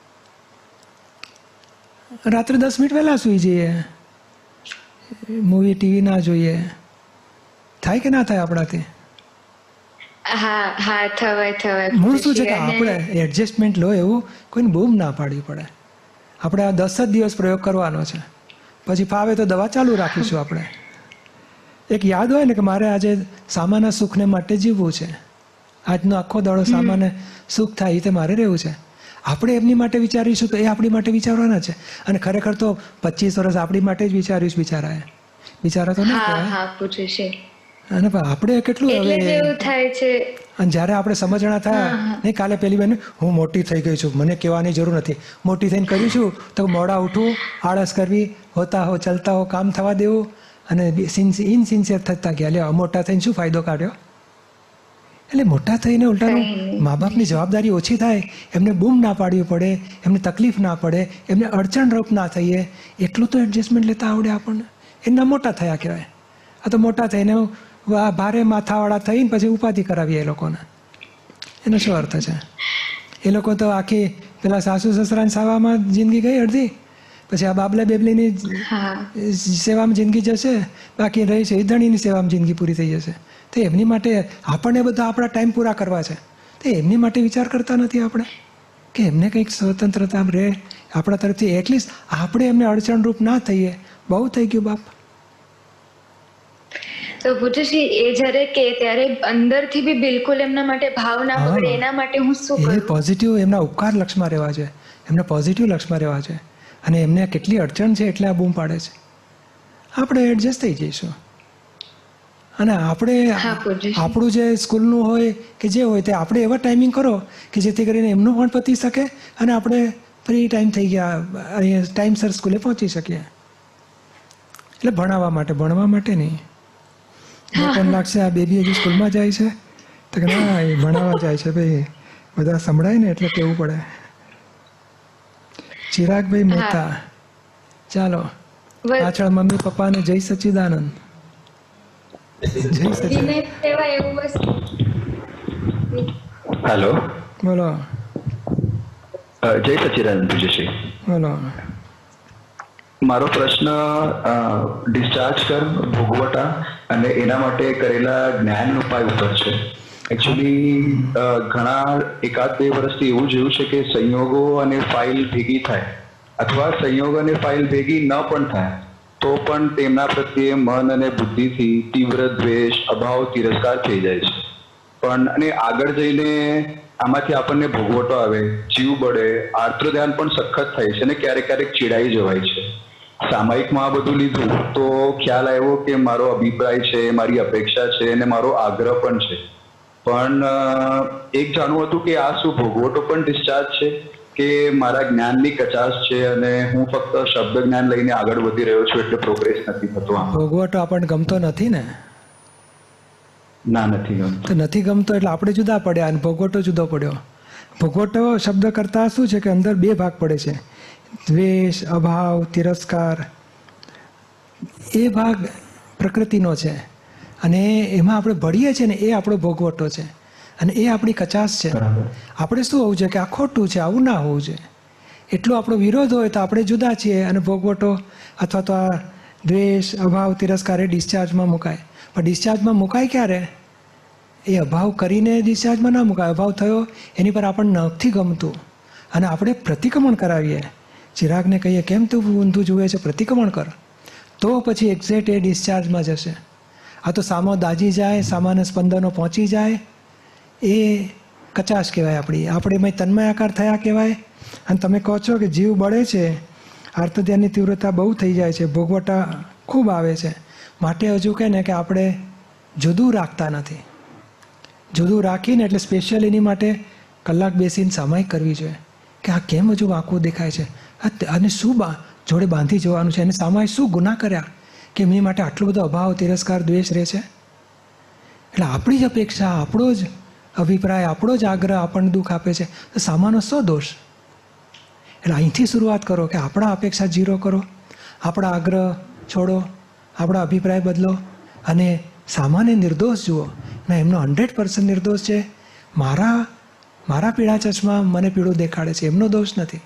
રાત્રે દસ મિનિટ વહેલા સૂઈ જઈએ, મૂવી ટીવી ના જોઈએ. થાય કે ના થાય આપણાથી? હા હા, થવાય થવાય. મૂળ શું છે કે આપણે એડજસ્ટમેન્ટ લો એવું કોઈને બૂમ ના પાડવી પડે. આપણે આ દસ જ દિવસ પ્રયોગ કરવાનો છે, પછી ફાવે તો દવા ચાલુ રાખીશું. આપણે એક યાદ હોય ને કે મારે આજે સામાન્ય સુખને માટે જીવવું છે, આજનો આખો દાડો સામાન્ય સુખ થાય એ તે મારે રહેવું છે. આપણે એમની માટે વિચારીશું તો એ આપણી માટે વિચારવાના છે, અને ખરેખર તો પચીસ વર્ષ આપણી માટે જ વિચારીશ બિચારાએ, બિચારા તો નહીં કહેવાય. અને આપણે કેટલું એટલે જ એવું થાય છે. અને જ્યારે આપણે સમજણા થયા નહીં, કાલે પેલી બેન હું મોટી થઈ ગઈ છું, મને કહેવાની જરૂર નથી, મોટી થઈને કર્યું છું તો મોડા ઉઠવું, આળસ કરવી, હોતા હો ચલતા હો કામ થવા દેવું અને ઇનસિન્સિયર થતા ગયા. લે મોટા થઈને શું ફાયદો કાઢ્યો? એટલે મોટા થઈને ઉલટાનું મા બાપની જવાબદારી ઓછી થાય, એમને બૂમ ના પાડવી પડે, એમને તકલીફ ના પડે, એમને અડચણરૂપ ના થઈએ, એટલું તો એડજસ્ટમેન્ટ લેતા આવડે આપણને. એના મોટા થયા કહેવાય. આ તો મોટા થઈને ભારે માથાવાળા થઈને પછી ઉપાધિ કરાવીએ એ લોકોને. એનો શું અર્થ છે? એ લોકો તો આખી પેલા સાસુ સસરાની સેવામાં જિંદગી ગઈ અડધી, પછી આ બાબલા બેબલીની સેવામાં જિંદગી જશે, બાકી રહી છે ધણીની સેવામાં જિંદગી પૂરી થઈ જશે. તો એમની માટે આપણને બધા આપણા ટાઈમ પૂરા કરવા છે, તો એમની માટે વિચાર કરતા નથી આપણે કે એમને કંઈક સ્વતંત્રતા રહે આપણા તરફથી. એટલીસ્ટ આપણે એમને અડચણરૂપ ના થઈએ. બહુ થઈ ગયું બાપ. તો પૂછું એ જ્યારે કે ત્યારે અંદરથી બી બિલકુલ એમના માટે ભાવ ના બગડે એના માટે હું શું કરું? એ પોઝિટિવ એમના ઉપકાર લક્ષમાં રહેવા છે, એમના પોઝિટિવ લક્ષમાં રહેવા છે. અને એમને કેટલી અડચણ છે એટલે આ બૂમ પાડે છે. આપણે એડજસ્ટ થઈ જઈશું. અને આપણે આપણું જે સ્કૂલનું હોય કે જે હોય તે આપણે એવા ટાઈમિંગ કરો કે જેથી કરીને એમનું પણ પતી શકે અને આપણે ફ્રી ટાઈમ થઈ ગયા અહીંયા ટાઈમસર સ્કૂલે પહોંચી શકીએ. એટલે ભણાવવા માટે, ભણવા માટે નહીં. લોકોને લાગશે આ બેબી હજી સ્કૂલમાં જાય છે, તો કે ના એ ભણાવવા જાય છે ભાઈ, બધા સંભળાય ને એટલે કેવું પડે. ચિરાગભાઈ મહેતા, ચાલો પાછળ મમ્મી પપ્પાને જય સચ્ચિદાનંદ. જય સચ્ચિદાનંદ. હેલો, બોલો. જય સચ્ચિદાનંદ પૂજ્યશ્રી. બોલો. મારો પ્રશ્ન ડિસ્ચાર્જ કર્મ, ભોગવટા અને એના માટે કરેલા જ્ઞાન ઉપાય ઉપર છે. એકચ્યુઅલી ઘણા એકાદ બે વર્ષથી એવું જોયું છે કે સંયોગો અને ફાઇલ ભેગી થાય અથવા સંયોગ અને ફાઇલ ભેગી ન પણ થાય તો પણ તેમના પ્રત્યે મન અને બુદ્ધિથી તીવ્ર દ્વેષ, અભાવ, તિરસ્કાર થઈ જાય છે. પણ અને આગળ જઈને આમાંથી આપણને ભોગવટો આવે, જીવ બળે, આર્ત્ર ધ્યાન પણ સખત થાય છે અને ક્યારેક ક્યારેક ચીડાઈ જવાય છે. સામાયિકમાં આ બધું લીધું તો ખ્યાલ આવ્યો કે મારો અભિપ્રાય છે, મારી અપેક્ષા છે અને મારો આગ્રહ પણ છે. પણ એક જાણવું હતું કે આ શું ભોગવટો પણ ડિસ્ચાર્જ છે કે મારા જ્ઞાનની કચાશ છે અને હું ફક્ત શબ્દ જ્ઞાન લઈને આગળ વધી રહ્યો છું એટલે પ્રોગ્રેસ નથી થતો? ભોગવટો આપણને ગમતો નથી ને? ના, નથી ગમતો. તો નથી ગમતો એટલે આપણે જુદા પડ્યા અને ભોગવટો જુદો પડ્યો. ભોગવટો શબ્દ કરતા શું છે કે અંદર બે ભાગ પડે છે, દ્વેષ, અભાવ, તિરસ્કાર. એ ભાગ પ્રકૃતિનો છે અને એમાં આપણે ભળીએ છીએ ને એ આપણો ભોગવટો છે અને એ આપણી કચાશ છે. આપણે શું હોવું જોઈએ કે આ ખોટું છે, આવું ના હોવું જોઈએ. એટલો આપણો વિરોધ હોય તો આપણે જુદા છીએ અને ભોગવટો અથવા તો આ દ્વેષ, અભાવ, તિરસ્કાર એ ડિસ્ચાર્જમાં મુકાય. પણ ડિસ્ચાર્જમાં મુકાય ક્યારે? એ અભાવ કરીને ડિસ્ચાર્જમાં ના મુકાય. અભાવ થયો એની પર આપણને નથી ગમતું અને આપણે પ્રતિક્રમણ કરાવીએ. ચિરાગને કહીએ કેમ તું ઊંધું જુએ છે, પ્રતિક્રમણ કર, તો પછી એક્ઝેક્ટ એ ડિસ્ચાર્જમાં જશે. આ તો સામો દાજી જાય, સામાન્ય સ્પંદનો પહોંચી જાય, એ કચાશ કહેવાય આપણી. આપણે એમાં તન્મયાકાર થયા કહેવાય. અને તમે કહો છો કે જીવ બળે છે, આર્તધ્યાનની તીવ્રતા બહુ થઈ જાય છે, ભોગવટા ખૂબ આવે છે, માટે હજુ કહે ને કે આપણે જુદું રાખતા નથી. જુદું રાખીને એટલે સ્પેશિયલ એની માટે કલાક બેસીને સામાયિક કરવી જોઈએ કે આ કેમ હજુ વાંકું દેખાય છે, અને શું બા જોડે બાંધી જવાનું છે, અને સામાએ શું ગુના કર્યા કે એમની માટે આટલો બધો અભાવ, તિરસ્કાર, દ્વેષ રહે છે. એટલે આપણી જ અપેક્ષા, આપણો જ અભિપ્રાય, આપણો જ આગ્રહ આપણને દુઃખ આપે છે, તો સામાનો શું દોષ? એટલે અહીંથી શરૂઆત કરો કે આપણા અપેક્ષા ઝીરો કરો, આપણા આગ્રહ છોડો, આપણા અભિપ્રાય બદલો અને સામાન્ય નિર્દોષ જુઓ. ના, એમનો હંડ્રેડ પર્સન્ટ નિર્દોષ છે, મારા મારા પીળા ચશ્મા મને પીળું દેખાડે છે, એમનો દોષ નથી.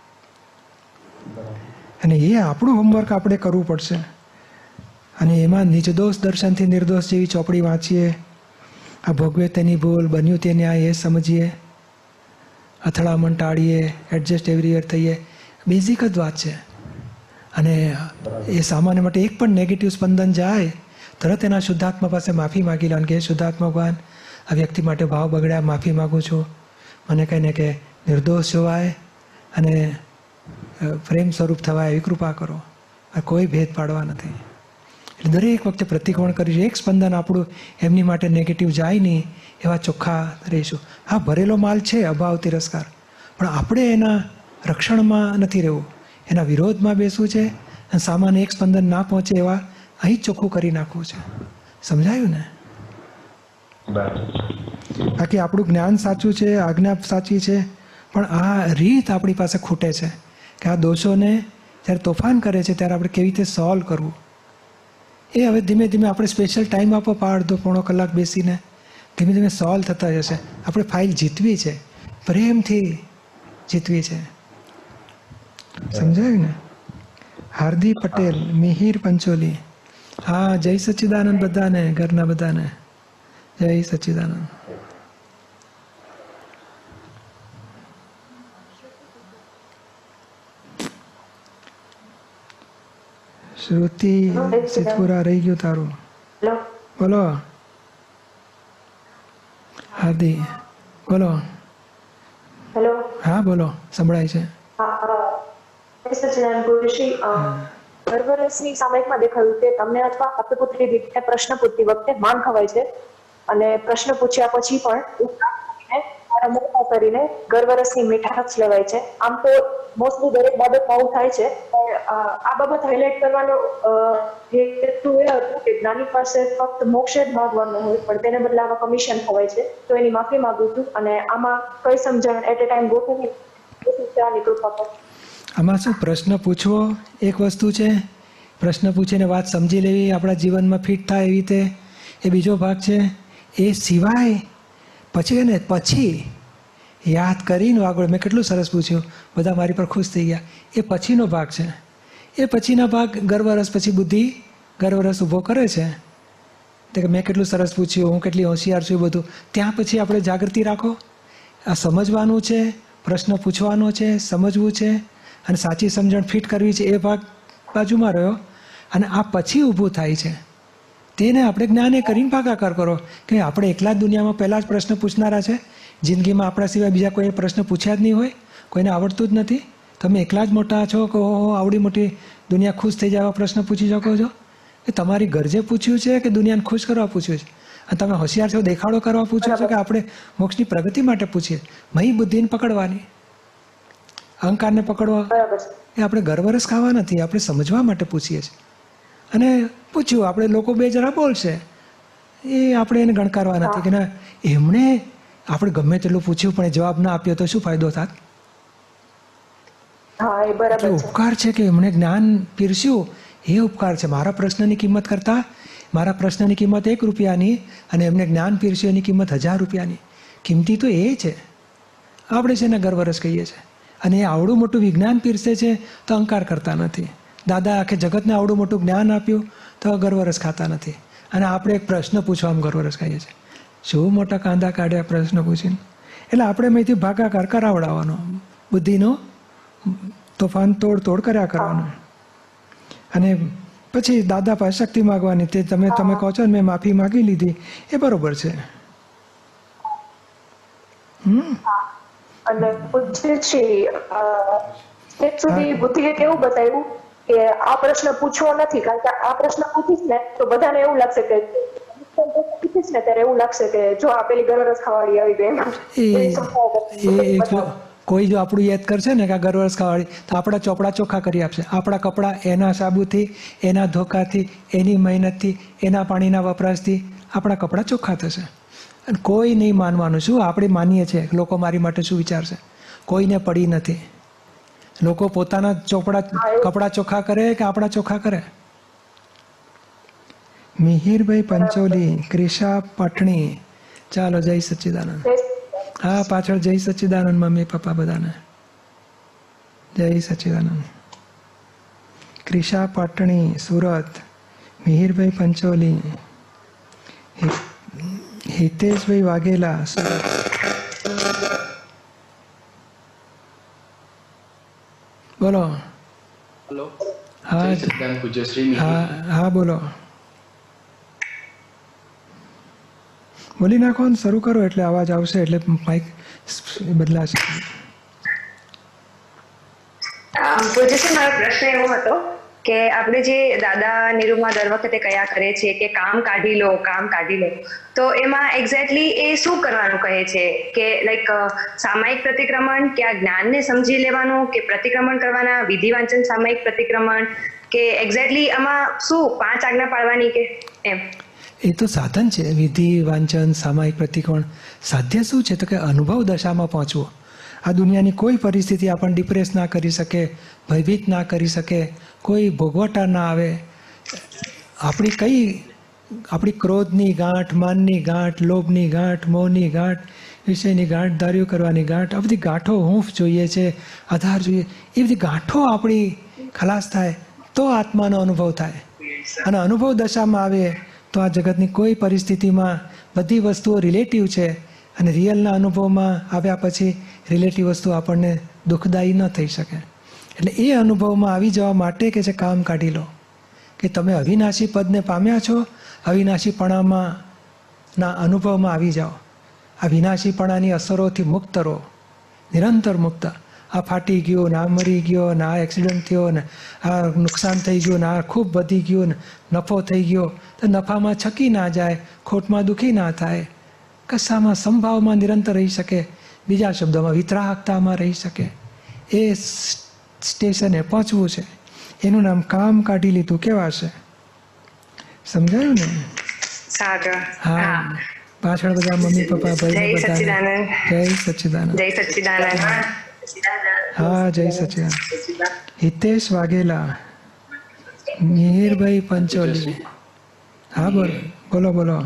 અને એ આપણું હોમવર્ક આપણે કરવું પડશે. અને એમાં નિર્દોષ દર્શનથી નિર્દોષ જેવી ચોપડી વાંચીએ, આ ભોગવે તેની ભૂલ, બન્યું તે ન્યાય એ સમજીએ, અથડામણ ટાળીએ, એડજસ્ટ એવરી યર થઈએ. બેઝિક જ વાત છે. અને એ સામાન્ય માટે એક પણ નેગેટિવ સ્પંદન જાય તરત એના શુદ્ધાત્મા પાસે માફી માગી લેવાની કે શુદ્ધાત્મા ભગવાન, આ વ્યક્તિ માટે ભાવ બગડ્યા, માફી માગું છું, મને કહીને કે નિર્દોષ જોવાય અને પ્રેમ સ્વરૂપ થવાય એવી કૃપા કરો. આ કોઈ ભેદ પાડવા નથી. એટલે દરેક વખતે પ્રતિક્રમણ કરીશું. એક સ્પંદન આપણું એમની માટે નેગેટિવ જાય નહીં એવા ચોખ્ખા રહીશું. હા, ભરેલો માલ છે અભાવ તિરસ્કાર, પણ આપણે એના રક્ષણમાં નથી રહેવું, એના વિરોધમાં બેસવું છે અને સામાન્ય એક સ્પંદન ના પહોંચે એવા અહીં ચોખ્ખું કરી નાખવું છે. સમજાયું ને? બાકી આપણું જ્ઞાન સાચું છે, આજ્ઞા સાચી છે, પણ આ રીત આપણી પાસે ખૂટે છે કે આ દોષોને જ્યારે તોફાન કરે છે ત્યારે આપણે કેવી રીતે સોલ્વ કરવું. એ હવે ધીમે ધીમે આપણે સ્પેશિયલ ટાઈમ આપો, અડધો પોણો કલાક બેસીને ધીમે ધીમે સોલ્વ થતા જશે. આપણે ફાઇલ જીતવી છે, પ્રેમથી જીતવી છે. સમજાયું ને? હાર્દિક પટેલ, મિહિર પંચોલી. હા, જય સચ્ચિદાનંદ બધાને, ઘરના બધાને જય સચ્ચિદાનંદ. શ્રુતિ સિદ્ધપુરા રહી ગયું તારું. બોલો હાર્દિક, બોલો. હેલો. હા બોલો, સંભળાય છે. સચ્ચિદાનંદ ગુરુશ્રી, ગર્ભરસની સામયિકમાં દેખાયું કે તમને અથવા અપપુત્રી દીકરીને પ્રશ્ન પૂછતી વખતે માન ખવાય છે અને પ્રશ્ન પૂછ્યા પછી પણ મોટા કરીને ગર્ભરસની મીઠાશ લેવાય છે. આમ તો મોસ્ટલી દરેક બાબતમાં આવું થાય છે. આ બાબત હાઇલાઇટ કરવાનો હેતુ એ હતો કે જ્ઞાની પાસે ફક્ત મોક્ષ જ માંગવાનો હોય, પણ તેને બદલે આમાં કમિશન ખવાય છે. તો એની માફી માંગુ છું અને આમાં કઈ સમજણ એટ એ ટાઈમ ગોઠવણી કૃપા કરો. આમાં શું, પ્રશ્ન પૂછવો એક વસ્તુ છે, પ્રશ્ન પૂછીને વાત સમજી લેવી, આપણા જીવનમાં ફિટ થાય એવી રીતે, એ બીજો ભાગ છે. એ સિવાય પછી ને પછી યાદ કરીને આગળ મેં કેટલું સરસ પૂછ્યું, બધા મારી પર ખુશ થઈ ગયા, એ પછીનો ભાગ છે. એ પછીના ભાગ ગર્ભરસ પછી બુદ્ધિ ગર્ભરસ ઊભો કરે છે કે મેં કેટલું સરસ પૂછ્યું, હું કેટલી હોશિયાર છું, બધું. ત્યાં પછી આપણે જાગૃતિ રાખો, આ સમજવાનું છે, પ્રશ્ન પૂછવાનો છે, સમજવું છે અને સાચી સમજણ ફિટ કરવી છે, એ ભાગ બાજુમાં રહ્યો. અને આ પછી ઊભું થાય છે તેને આપણે જ્ઞાને કરીને ભાગાકાર કરો કે આપણે એકલા જ દુનિયામાં પહેલાં જ પ્રશ્ન પૂછનારા છે. જિંદગીમાં આપણા સિવાય બીજા કોઈ પ્રશ્ન પૂછ્યા જ નહીં હોય, કોઈને આવડતું જ નથી. તમે એકલા જ મોટા છો કે ઓહો આવડી મોટી દુનિયા ખુશ થઈ જાય એવા પ્રશ્ન પૂછી શકો છો? એ તમારી ગરજે પૂછ્યું છે કે દુનિયાને ખુશ કરવા પૂછ્યું છે? અને તમે હોશિયાર છો દેખાડો કરવા પૂછ્યો છો કે આપણે મોક્ષની પ્રગતિ માટે પૂછીએ? મહી બુદ્ધિને પકડવાની, અહંકારને પકડવા, એ આપણે ગર્ભરસ ખાવા નથી, આપણે સમજવા માટે પૂછીએ છીએ. અને પૂછ્યું આપણે, લોકો બે જરા બોલશે, એ આપણે એને ગણકારવા નથી કે ના એમણે આપણે ગમે તેટલું પૂછ્યું પણ જવાબ ના આપ્યો તો શું ફાયદો થાત? ઉપકાર છે કે એમણે જ્ઞાન પીરસ્યું, એ ઉપકાર છે. મારા પ્રશ્નની કિંમત કરતા મારા પ્રશ્નની કિંમત એક રૂપિયાની અને એમને જ્ઞાન પીરસ્યું એની કિંમત હજાર રૂપિયાની. કિંમતી તો એ છે. આપણે છે ને ગર્ભરસ કહીએ છીએ. અને એ આવડું મોટું વિજ્ઞાન પીરસે છે તો અહંકાર કરતા નથી. દાદા આખે જગતને આવડું મોટું જ્ઞાન આપ્યું તો ગર્ભરસ ખાતા નથી. અને આપણે એક પ્રશ્ન પૂછવામાં ગર્ભરસ ખાઈએ છીએ. શું મોટા કાંદા કાઢ્યા પ્રશ્ન પૂછીને? એટલે આપણે અહીંથી ભાગાકાર કરાવડાવવાનો, બુદ્ધિનો તોફાન તોડ તોડ કર્યા કરવાનો. અને પછી દાદા પાસે શક્તિ માગવાની. તે તમે તમે કહો છો ને મેં માફી માગી લીધી, એ બરોબર છે. હમ અને પૂછ્યું સુધી બુદ્ધિએ કેવું બતાવ્યું કે આ પ્રશ્ન પૂછવો નથી, કારણ કે આ પ્રશ્ન પૂછીશ ને તો બધાને એવું લાગશે કે પૂછીશ ને ત્યારે એવું લાગશે કે જો આ પેલી ગર્ભરસ ખાવાડી આવી ગઈ. કોઈ જો આપણું યાદ કરશે ને કે આ ગર્ભરસ ખાવાડી, તો આપણા ચોપડા ચોખ્ખા કરી આપશે. આપણા કપડાં એના સાબુથી, એના ધોકાથી, એની મહેનતથી, એના પાણીના વપરાશથી આપણા કપડાં ચોખ્ખા થશે. અને કોઈ નહીં માનવાનું. શું આપણે માનીએ છીએ લોકો મારી માટે શું વિચારશે? કોઈને પડી નથી. લોકો પોતાના ચોપડા કપડાં ચોખ્ખા કરે કે આપણા ચોખ્ખા કરે? મિહિરભાઈ પંચોલી, ક્રિશા પટણી, ચાલો જય સચ્ચિદાનંદ. હા પાછળ જય સચ્ચિદાનંદ મમ્મી પપ્પા બધાને જય સચ્ચિદાનંદ. ક્રિશા પાટણી સુરત, મિહિરભાઈ પંચોલી, હિતેશભાઈ વાઘેલા સુરત. બોલો. હેલો. હા હા હા બોલો. બોલી નાખો ને શરૂ કરો એટલે અવાજ આવશે, એટલે માઇક બદલાશે. પૂજ્યશ્રી, મારો પ્રશ્ન એવો હતો કે આપણે જે દાદા નિરૂપમાં દર વખતે કયા કરે છે કે કામ કાઢી લો કામ કાઢી લો, તો એમાં એક્ઝેક્ટલી એ શું કરવાનું કહે છે? કે લાઈક સામાયિક પ્રતિક્રમણ, કે આ જ્ઞાનને સમજી લેવાનું, કે પ્રતિક્રમણ કરવાના, વિધિ વાંચન સામાયિક પ્રતિક્રમણ, કે એક્ઝેક્ટલી આમાં શું પાંચ આજ્ઞા પાળવાની કે એમ? એ તો સાધન છે. વિધિ વાંચન સામાયિક પ્રતિક્રમણ સાધ્ય શું છે? તો કે અનુભવ દશામાં પહોંચવો. આ દુનિયાની કોઈ પરિસ્થિતિ આપણને ડિપ્રેસ ના કરી શકે, ભયભીત ના કરી શકે, કોઈ ભોગવટા ના આવે. આપણી કઈ આપણી ક્રોધની ગાંઠ, માનની ગાંઠ, લોભની ગાંઠ, મોહની ગાંઠ, વિષયની ગાંઠ, ધાર્યું કરવાની ગાંઠ, આ બધી ગાંઠો હૂંફ જોઈએ છે, આધાર જોઈએ, એ બધી ગાંઠો આપણી ખલાસ થાય તો આત્માનો અનુભવ થાય. અને અનુભવ દશામાં આવે તો આ જગતની કોઈ પરિસ્થિતિમાં બધી વસ્તુઓ રિલેટિવ છે, અને રિયલના અનુભવમાં આવ્યા પછી રિલેટિવ વસ્તુ આપણને દુઃખદાયી ન થઈ શકે. એટલે એ અનુભવમાં આવી જવા માટે કે છે કામ કાઢી લો, કે તમે અવિનાશી પદને પામ્યા છો, અવિનાશીપણામાં ના અનુભવમાં આવી જાઓ. આ વિનાશીપણાની અસરોથી મુક્ત રહો, નિરંતર મુક્ત. આ ફાટી ગયો ને, આ મરી ગયો ને, આ એક્સિડન્ટ થયો ને, આ નુકસાન થઈ ગયું ને, આ ખૂબ વધી ગયું ને, નફો થઈ ગયો, તો નફામાં છકી ના જાય, ખોટમાં દુઃખી ના થાય, કશામાં સંભાવમાં નિરંતર રહી શકે. બીજા શબ્દોમાં વિતરાગતામાં રહી શકે. એ સ્ટેશને પહોંચવું છે. એનું નામ કામ કાઢી લીધું કહેવાશે. સમજાયું ને? હા. પાછળ બધા મમ્મી પપ્પા ભાઈ બધા જય સચ્ચિદાનંદ. જય સચ્ચિદાનંદ. હા, જય સચ્ચિદાનંદ. હિતેશ વાઘેલા, મિહિરભાઈ પંચોલી. હા, બોલો બોલો બોલો.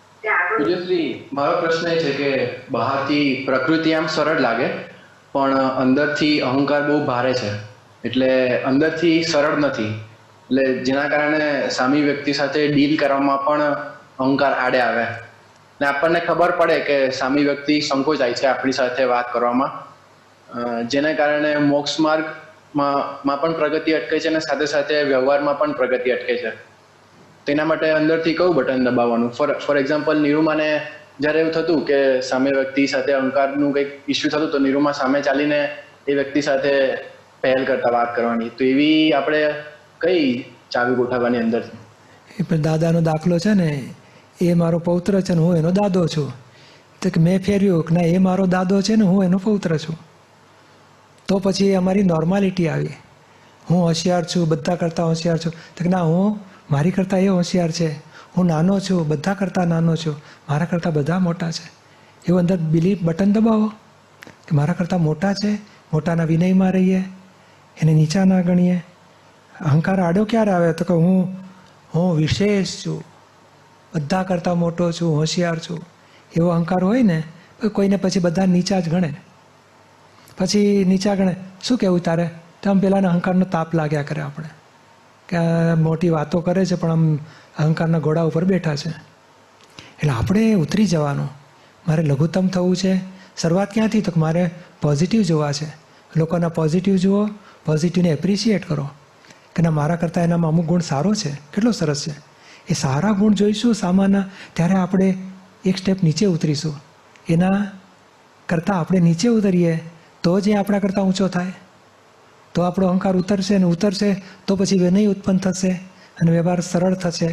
મારો પ્રશ્ન એ છે કે બહારથી પ્રકૃતિ આમ સરળ લાગે પણ અંદરથી અહંકાર બહુ ભારે છે, એટલે અંદરથી સરળ નથી, એટલે જેના કારણે સામી વ્યક્તિ સાથે ડીલ કરવામાં પણ અહંકાર આડે આવે ને આપણને ખબર પડે કે સામી વ્યક્તિ સંકોચાય છે આપણી સાથે વાત કરવામાં, જેના કારણે મોક્ષ માર્ગમાં પણ પ્રગતિ અટકે છે અને સાથે સાથે વ્યવહારમાં પણ પ્રગતિ અટકે છે. તેના માટે અંદરથી કયું બટન દબાવવાનું? ફોર ફોર એક્ઝામ્પલ, નિરૂમાને જ્યારે એવું થતું કે સામે વ્યક્તિ સાથે અહંકારનું કંઈક ઇસ્યુ થતું તો નિરૂમા સામે ચાલીને એ વ્યક્તિ સાથે પહેલ કરતા વાત કરવાની, તો એવી આપણે કઈ ચાવી ગોઠવવાની અંદરથી? એ પણ દાદાનો દાખલો છે ને, એ મારો પૌત્ર છે ને હું એનો દાદો છું. તો કે મેં ફેર્યું કે ના, એ મારો દાદો છે ને હું એનો પૌત્ર છું. તો પછી અમારી નોર્માલિટી આવી. હું હોશિયાર છું, બધા કરતાં હોશિયાર છું. તો કે ના, હું મારી કરતાં એ હોશિયાર છે. હું નાનો છું, બધા કરતાં નાનો છું, મારા કરતાં બધા મોટા છે. એવું અંદર બિલીફ બટન દબાવો કે મારા કરતાં મોટા છે, મોટાના વિનયમાં રહીએ, એને નીચા ના ગણીએ. અહંકાર આડો ક્યારે આવે? તો કે હું હું વિશેષ છું, બધા કરતાં મોટો છું, હોશિયાર છું, એવો અહંકાર હોય ને, કોઈને પછી બધા નીચા જ ગણે. પછી નીચા ગણે, શું કહેવું તારે? તો આમ પેલાના અહંકારનો તાપ લાગ્યા કરે આપણે કે મોટી વાતો કરે છે પણ આમ અહંકારના ઘોડા ઉપર બેઠા છે. એટલે આપણે ઉતરી જવાનું. મારે લઘુત્તમ થવું છે. શરૂઆત ક્યાંથી? તો મારે પોઝિટિવ જોવા છે. લોકોના પોઝિટિવ જુઓ, પોઝિટિવને એપ્રિશિએટ કરો કે ના, મારા કરતાં એનામાં અમુક ગુણ સારો છે, કેટલો સરસ છે. એ સારા ગુણ જોઈશું સામાના, ત્યારે આપણે એક સ્ટેપ નીચે ઉતરીશું. એના કરતાં આપણે નીચે ઉતરીએ તો જ એ આપણા કરતાં ઊંચો થાય, તો આપણો અહંકાર ઉતરશે ને ઉતરશે તો પછી વિનય ઉત્પન્ન થશે અને વ્યવહાર સરળ થશે.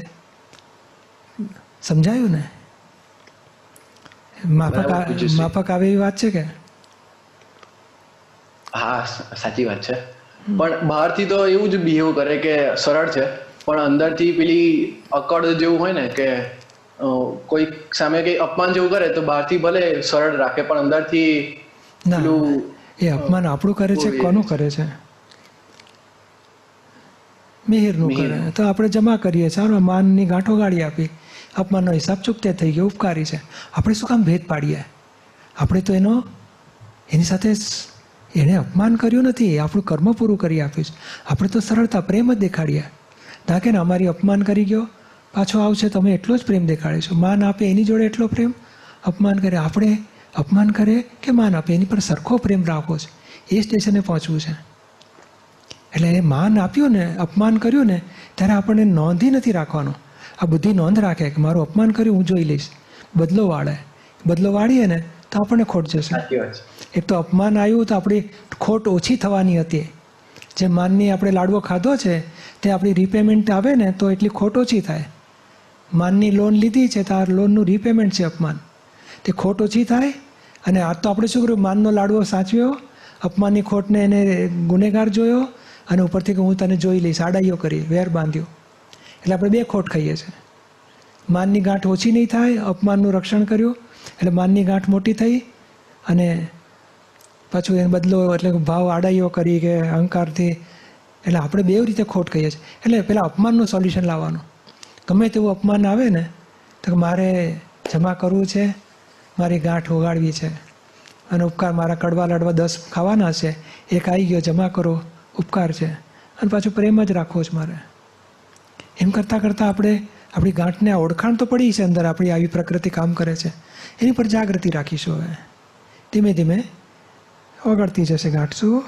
સમજાયું ને? માફક માફક આવે એવી વાત છે કે? હા, સાચી વાત છે. પણ બહારથી તો એવું જ બિહેવ કરે કે સરળ છે, પણ અંદરથી પેલી અકડ જેવું હોય ને કે કોઈ સામે કઈ અપમાન જેવું કરે તો બહારથી ભલે સરળ રાખે પણ અંદરથી ના, એ અપમાન આપણું કરે છે. કોનું કરે છે? મિહિરનું કરે. તો આપણે જમા કરીએ, સારું, માનની ગાંઠો ગાળી આપી, અપમાનનો હિસાબ ચૂકતે થઈ ગયો, ઉપકારી છે. આપણે શું કામ ભેદ પાડીએ? આપણે તો એનો એની સાથે એણે અપમાન કર્યું નથી, આપણું કર્મ પૂરું કરી આપ્યું છે. આપણે તો સરળતા, પ્રેમ જ દેખાડીએ. ના કે ને અમારી અપમાન કરી ગયો, પાછો આવશે તમે એટલો જ પ્રેમ દેખાડીશું. માન આપે એની જોડે એટલો પ્રેમ, અપમાન કરે આપણે અપમાન કરે કે માન આપે એની પર સરખો પ્રેમ રાખવો છે. એ સ્ટેશને પહોંચવું છે. એટલે એ માન આપ્યું ને, અપમાન કર્યું ને, ત્યારે આપણને નોંધી નથી રાખવાનો. આ બુદ્ધિ નોંધ રાખે કે મારું અપમાન કર્યું, હું જોઈ લઈશ, બદલો વાળે. બદલો વાળીએ ને તો આપણને ખોટ જશે. એક તો અપમાન આવ્યું તો આપણી ખોટ ઓછી થવાની હતી, જે માનની આપણે લાડવો ખાધો છે તે આપણી રીપેમેન્ટ આવે ને તો એટલી ખોટ ઓછી થાય. માનની લોન લીધી છે તો આ લોનનું રીપેમેન્ટ છે અપમાન, તે ખોટ ઓછી થાય. અને આ તો આપણે શું કર્યું, માનનો લાડવો સાચવ્યો, અપમાનની ખોટને એને ગુનેગાર જોયો અને ઉપરથી કે હું તને જોઈ લઈશ, આડાઈઓ કરી, વેર બાંધ્યો. એટલે આપણે બે ખોટ ખાઈએ છીએ. માનની ગાંઠ ઓછી નહીં થાય, અપમાનનું રક્ષણ કર્યું એટલે માનની ગાંઠ મોટી થઈ, અને પાછું એને બદલો એટલે ભાવ આડાઈઓ કરી કે અહંકારથી, એટલે આપણે બે રીતે ખોટ કહીએ છીએ. એટલે પેલા અપમાનનું સોલ્યુશન લાવવાનું. ગમે તેવું અપમાન આવે ને તો મારે જમા કરવું છે, મારી ગાંઠ ઓગાળવી છે, અને ઉપકાર મારા કડવા લાડવા દસ ખાવાના છે, એક આવી ગયો જમા કરો, ઉપકાર છે, અને પાછું પ્રેમ જ રાખવો છે મારે. એમ કરતાં કરતાં આપણે આપણી ગાંઠને ઓળખાણ તો પડી છે અંદર, આપણી આવી પ્રકૃતિ કામ કરે છે, એની પર જાગૃતિ રાખીશું. હવે ધીમે ધીમે ઓગળતી જશે ગાંઠ. શું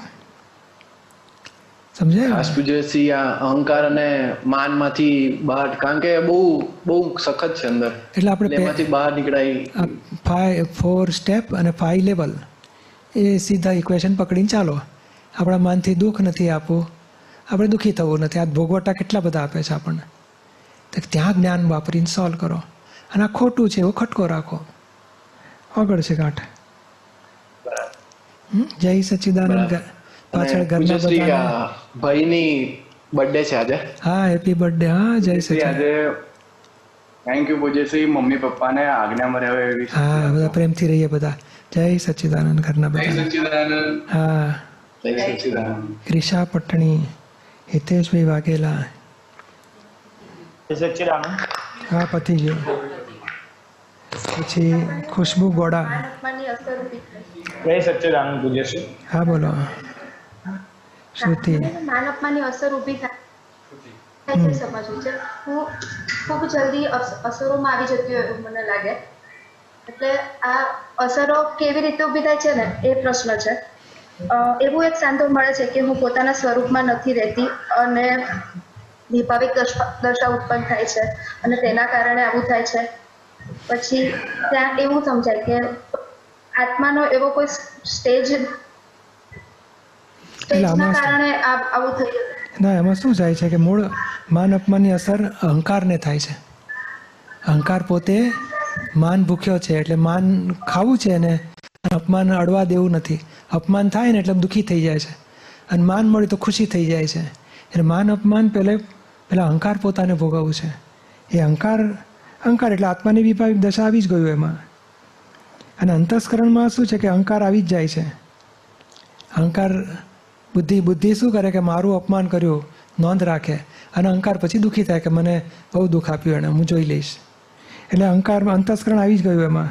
સમજાય? ખાસ પૂજ્યશ્રી, આ અહંકાર અને માનમાંથી બહાર, કારણ કે બહુ બહુ સખત છે અંદર, એટલે આપણે એમાંથી બહાર નીકળાય. ફાઈવ ફોર સ્ટેપ અને ફાઈવ લેવલ, એ સીધા ઇક્વેશન પકડીને ચાલો. આપણા માનથી દુઃખ નથી આપવું, આપણે દુઃખી થવું નથી. આ ભોગવટા કેટલા બધા આપે છે આપણને, તો ત્યાં જ્ઞાન વાપરીને સોલ્વ કરો. અને આ ખોટું છે એવો ખટકો રાખો, આગળ છે ગાંઠ. જય સચ્ચિદાનંદ. પાછળ ઘરના બધા ભાઈની બર્થડે છે આજે. હા, હેપી બર્થડે. હા, જય સચ્ચિદાનંદ. થેન્ક યુ પૂજ્યશ્રી. મમ્મી પપ્પાને આજ્ઞામાં રહે એવી. હા, બધા પ્રેમથી રહીએ બધા. જય સચ્ચિદાનંદ ઘરના બધા. હા, જય સચ્ચિદાનંદ. ક્રિશા પટણી, હિતેશભાઈ વાઘેલા. જય સચ્ચિદાનંદ. હા, પતી ગયો. પછી ખુશ્બુ ગોડા. જય સચ્ચિદાનંદ પૂજ્યશ્રી. હા, બોલો. શ્રુતિ. માન અપમાનની અસર ઊભી થાય છે સમજવું છે. હું ખૂબ જલ્દી અસરોમાં આવી જતી હોય એવું મને લાગે. એટલે આ અસરો કેવી રીતે ઊભી થાય છે ને એ પ્રશ્ન છે. એવું એક સાંધો મળે છે કે હું પોતાના સ્વરૂપમાં નથી રહેતી અને વિભાવિક દશા ઉત્પન્ન થાય છે અને તેના કારણે આવું થાય છે. પછી ત્યાં એવું સમજાય કે આત્માનો એવો કોઈ સ્ટેજ સ્ટેજના કારણે આવું થયું. ના, એમાં શું થાય છે કે મૂળ માન અપમાનની અસર અહંકારને થાય છે. અહંકાર પોતે માન ભૂખ્યો છે એટલે માન ખાવું છે ને અપમાન અડવા દેવું નથી. અપમાન થાય ને એટલે દુઃખી થઈ જાય છે, અને માન મળ્યું તો ખુશી થઈ જાય છે. એટલે માન અપમાન પહેલે પેલા અહંકાર પોતાને ભોગવવું છે. એ અહંકાર અહંકાર એટલે આત્માની વિભાવિક દશા આવી જ ગયું એમાં. અને અંતસ્કરણમાં શું છે કે અહંકાર આવી જ જાય છે. અહંકાર બુદ્ધિ બુદ્ધિ શું કરે કે મારું અપમાન કર્યું નોંધ રાખે, અને અહંકાર પછી દુઃખી થાય કે મને બહુ દુઃખ આપ્યું એને, હું જોઈ લઈશ. એટલે અહંકાર અંતસ્કરણ આવી જ ગયું એમાં.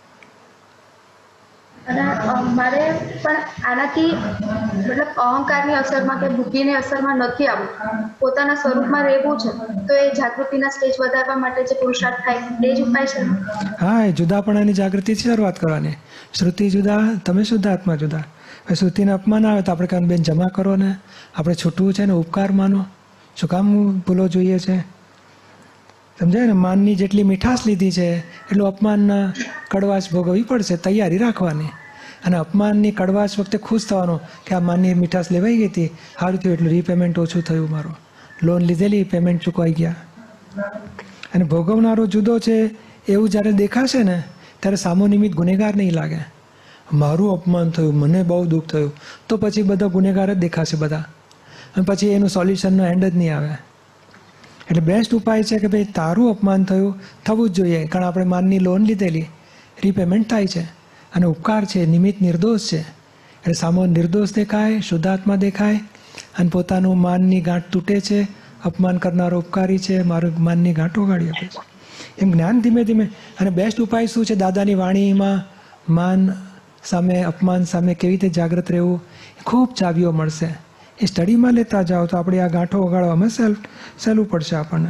અને મારે પણ આનાથી મતલબ અહંકારની અસરમાં કે બુદ્ધિની અસરમાં નથી આવવું, પોતાના સ્વરૂપમાં રહેવું છે. તો એ જાગૃતિના સ્ટેજ વધારવા માટે જે પુરુષાર્થ થાય એ જ ઉપાય છે. હા, એ જુદાપણાની જાગૃતિથી શરૂઆત કરવાની. શ્રુતિ જુદા, તમે શુદ્ધાત્મા જુદા. શ્રુતિને અપમાન આવે તો આપણે કહે બેન જમા કરો ને, આપણે છૂટવું છે ને, ઉપકાર માનો. શું કામ ભૂલો જોઈએ છે? સમજાય ને? માનની જેટલી મીઠાશ લીધી છે એટલું અપમાનના કડવાશ ભોગવવી પડશે, તૈયારી રાખવાની. અને અપમાનની કડવાશ વખતે ખુશ થવાનું કે આ માનની મીઠાશ લેવાઈ ગઈ હતી, સારું થયું, એટલું રીપેમેન્ટ ઓછું થયું, મારું લોન લીધેલી પેમેન્ટ ચૂકવાઈ ગયા. અને ભોગવનારો જુદો છે એવું જ્યારે દેખાશે ને ત્યારે સામો નિમિત્ત ગુનેગાર નહીં લાગે. મારું અપમાન થયું, મને બહુ દુઃખ થયું, તો પછી બધા ગુનેગાર જ દેખાશે બધા, અને પછી એનું સોલ્યુશનનો એન્ડ જ નહીં આવે. એટલે બેસ્ટ ઉપાય છે કે ભાઈ તારું અપમાન થયું, થવું જ જોઈએ, કારણ આપણે માનની લોન લીધેલી, રીપેમેન્ટ થાય છે. અને ઉપકાર છે, નિમિત્ત નિર્દોષ છે, એટલે સામો નિર્દોષ દેખાય, શુદ્ધાત્મા દેખાય, અને પોતાનું માનની ગાંઠ તૂટે છે. અપમાન કરનારો ઉપકારી છે, મારું માનની ગાંઠ ઓગાળી આપે છે. એમ જ્ઞાન ધીમે ધીમે. અને બેસ્ટ ઉપાય શું છે? દાદાની વાણીમાં માન સામે, અપમાન સામે કેવી રીતે જાગૃત રહેવું, ખૂબ ચાવીઓ મળશે. એ સ્ટડીમાં લેતા જાઓ તો આપણે આ ગાંઠો ઓગાળવામાં સહેલું સહેલું પડશે આપણને.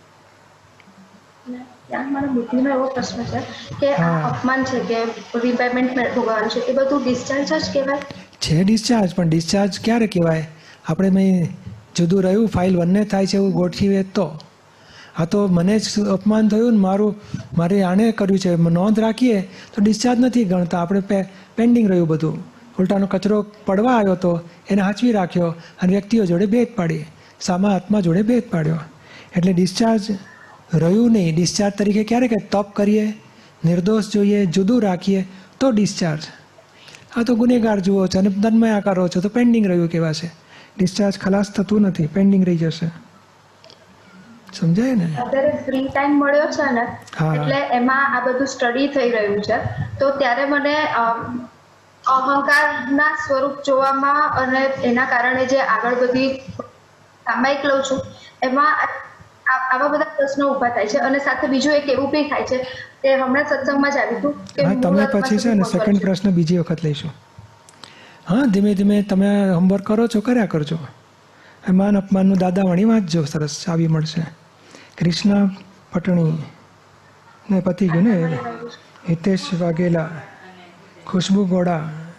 મારો બુદ્ધિનો એવો પ્રશ્ન છે કે આ અપમાન છે કે રીપેમેન્ટ ભોગવવાનું છે, એ બધું ડિસ્ચાર્જ જ કહેવાય છે? ડિસ્ચાર્જ, પણ ડિસ્ચાર્જ ક્યારે કહેવાય? આપણે મેં જુદું રહ્યું, ફાઇલ વનને થાય છે એવું ગોઠવીએ તો. આ તો મને જ અપમાન થયું ને મારું મારે આણે કર્યું છે નોંધ રાખીએ તો ડિસ્ચાર્જ નથી ગણતા, આપણે પેન્ડિંગ રહ્યું બધું. ઉલટાનો કચરો પડવા આવ્યો તો એને હાંચવી રાખ્યો અને વ્યક્તિઓ જોડે ભેદ પાડી, સામા આત્મા જોડે ભેદ પાડ્યો. એટલે ડિસ્ચાર્જ રહ્યું નહીં. ડિસ્ચાર્જ તરીકે ક્યારે કે તપ કરીએ, નિર્દોષ જોઈએ, જુદું રાખીએ તો ડિસ્ચાર્જ. આ તો ગુનેગાર જુઓ છો અને તન્મય આકારો છો તો પેન્ડિંગ રહ્યું કેવા છે. ડિસ્ચાર્જ ખલાસ થતું નથી, પેન્ડિંગ રહી જશે. સમજાય ને? અત્યારે ફ્રી ટાઈમ મળ્યો છે ને, એટલે એમાં આ બધું સ્ટડી થઈ રહ્યું છે. તો ત્યારે મને અહંકારના સ્વરૂપ જોવામાં અને એના કારણે જે આગળ બધી સામાયિક લઉં છું એમાં આવા બધા પ્રશ્નો ઊભા થાય છે. અને સાથે બીજું એક એવું બી થાય છે કે હમણાં સત્સંગમાં જ આવ્યું હતું કે તમે પછી છે ને સેકન્ડ પ્રશ્ન બીજી વખત લઈશું. હા, ધીમે ધીમે તમે હોમવર્ક કરો છો, કર્યા કરજો. માન અપમાનનું દાદાવાણી વાંચજો, સરસ આવી મળશે. કૃષ્ણ પટણી ને પતિ ગયું ને, હિતેશ વાઘેલા, ખુશ્બુ ગોડા.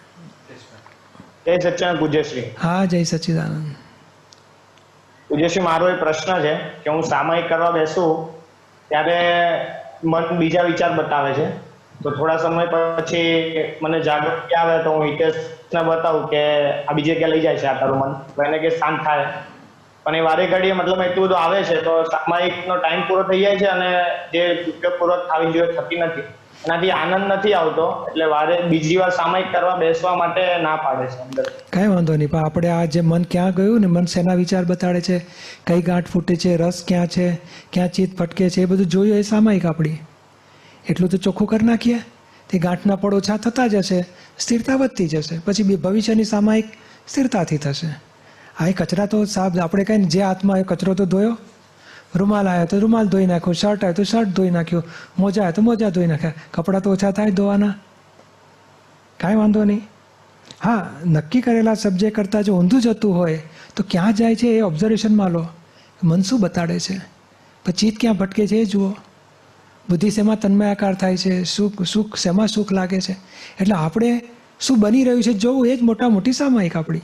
જય સચ્ચિદાનંદ પૂજ્યશ્રી. હા, જય સચ્ચિદાનંદ. પૂજ્યશ્રી, મારો એક પ્રશ્ન છે કે હું સામાયિક કરવા બેસું ત્યારે મન બીજા વિચાર બતાવે છે. તો થોડા સમય પછી મને જાગૃતિ આવે તો હું હિતેશને બતાવું કે આ બીજે ક્યાં લઈ જાય છે આ તારું મન, તો એને કે શાંત થાય. પણ એ વારે ઘડીએ મતલબ એટલું બધું આવે છે તો સામાયિકનો ટાઈમ પૂરો થઈ જાય છે અને જે ઉપયોગપૂર્વક થવી જોઈએ થતી નથી. એનાથી આનંદ નથી આવતો, એટલે વારે બીજી વાર સામાયિક કરવા બેસવા માટે ના પાડે છે અંદર. કાંઈ વાંધો નહીં, પણ આપણે આ જે મન ક્યાં ગયું ને, મન શેના વિચાર બતાડે છે, કઈ ગાંઠ ફૂટે છે, રસ ક્યાં છે, ક્યાં ચિત્ત ફટકે છે, એ બધું જોયું. એ સામાયિક આપણી એટલું તો ચોખ્ખું કરી નાખીએ. તે ગાંઠના પડ ઓછા થતા જશે, સ્થિરતા વધતી જશે. પછી ભવિષ્યની સામાયિક સ્થિરતાથી થશે. આ એ કચરા તો સાફ આપણે કહે ને, જે હાથમાં એ કચરો તો ધોયો, રૂમાલ આવ્યો તો રૂમાલ ધોઈ નાખ્યો, શર્ટ આવ્યો તો શર્ટ ધોઈ નાખ્યો, મોજા આવ્યો તો મોજા ધોઈ નાખ્યા. કપડાં તો ઓછા થાય ધોવાના, કાંઈ વાંધો નહીં. હા, નક્કી કરેલા સબ્જેક્ટ કરતાં જો ઊંધું જતું હોય તો ક્યાં જાય છે એ ઓબ્ઝર્વેશનમાં લો. મન શું બતાડે છે, પછી ચિત્ત ક્યાં ભટકે છે એ જુઓ. બુદ્ધિ શેમાં તન્મયાકાર થાય છે, સુખ સુખ શેમાં સુખ લાગે છે. એટલે આપણે શું બની રહ્યું છે જોવું, એ જ મોટા મોટી સામાયિક આપણી.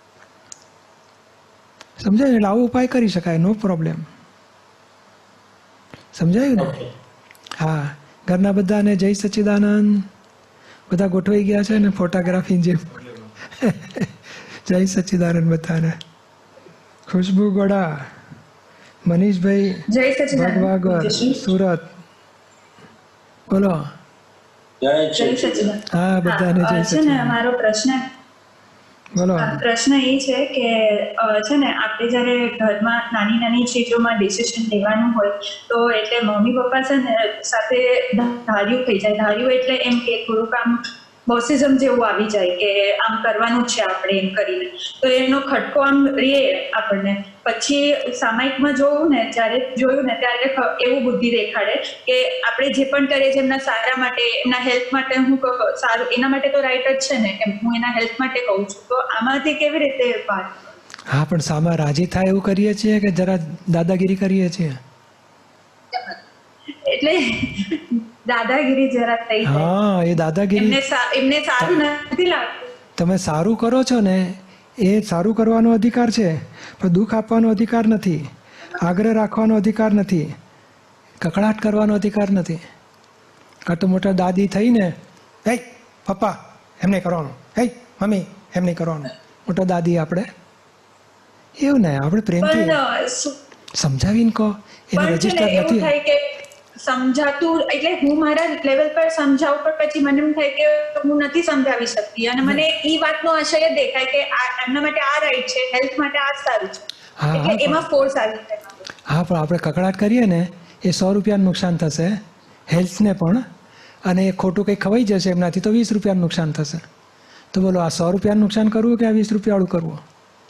સમજાય? એટલે આવો ઉપાય કરી શકાય, નો પ્રોબ્લેમ. સમજાયું ને? હા, ઘરના બધાને જય સચ્ચિદાનંદ. બધા ગોઠવાઈ ગયા છે ને ફોટોગ્રાફી જેમ. જય સચ્ચિદાનંદ બધાને. ખુશ્બુ ગોડા, મનીષભાઈ ભગવાગર, સુરત. બોલો. જય સચ્ચિદાનંદ. હા, બધાને જય સચ્ચિદાનંદ. મારો પ્રશ્ન બોલો. પ્રશ્ન એ છે કે છે ને આપણે જયારે ઘરમાં નાની નાની ચીજોમાં ડિસિઝન લેવાનું હોય તો એટલે મમ્મી પપ્પા છે ને સાથે ધાર્યું થઈ જાય. ધાર્યું એટલે એમ કે થોડુંક આમ બોસિઝમ જેવું આવી જાય કે આમ કરવાનું જ છે આપણે એમ કરીને, તો એનો ખટકો આમ રે આપણને. પછી સામાયિકમાં જોયું ને, જ્યારે જોયું ને ત્યારે એવું બુદ્ધિ દેખાડે કે આપણે જે પણ કરીએ છીએ એમના સારા માટે, એમના હેલ્થ માટે. હું સારું એના માટે તો રાઈટ જ છે ને, એમ હું એના હેલ્થ માટે કહું છું. તો આમાંથી કેવી રીતે વાત? હા, પણ સામા રાજી થાય એવું કરીએ છીએ કે જરા દાદાગીરી કરીએ છીએ? એટલે દાદાગીરી જરા થઈ જાય. હા, એ દાદાગીરી એમને સારું નથી લાગતું. તમે સારું કરો છો ને, એ સારું કરવાનો અધિકાર છે, પણ દુઃખ આપવાનો અધિકાર નથી, આગ્રહ રાખવાનો અધિકાર નથી, કકડાટ કરવાનો અધિકાર નથી. કાં તો મોટા દાદી થઈને, હે પપ્પા એમ નહીં કરવાનું, હે મમ્મી એમ નહીં કરવાનું. મોટા દાદી આપણે એવું ને, આપણે પ્રેમથી સમજાવીને કહો. એને રજીસ્ટર નથી સમજાતું, એટલે હું મારા લેવલ પર સમજાવું પણ પછી મને એમ થાય કે હું નથી સમજાવી શકતી, અને મને એ વાતનો આશય દેખાય કે એમના માટે આ રાઈટ છે, હેલ્થ માટે આ સારું છે, એટલે એમાં ફોર્સ આવી જાય. હા, પણ આપણે કકડાટ કરીએ ને એ સો રૂપિયાનું નુકસાન થશે હેલ્થને પણ, અને એ ખોટું કંઈ ખવાઈ જશે એમનાથી તો વીસ રૂપિયાનું નુકસાન થશે. તો બોલો, આ સો રૂપિયાનું નુકસાન કરવું કે આ વીસ રૂપિયાવાળું કરવું?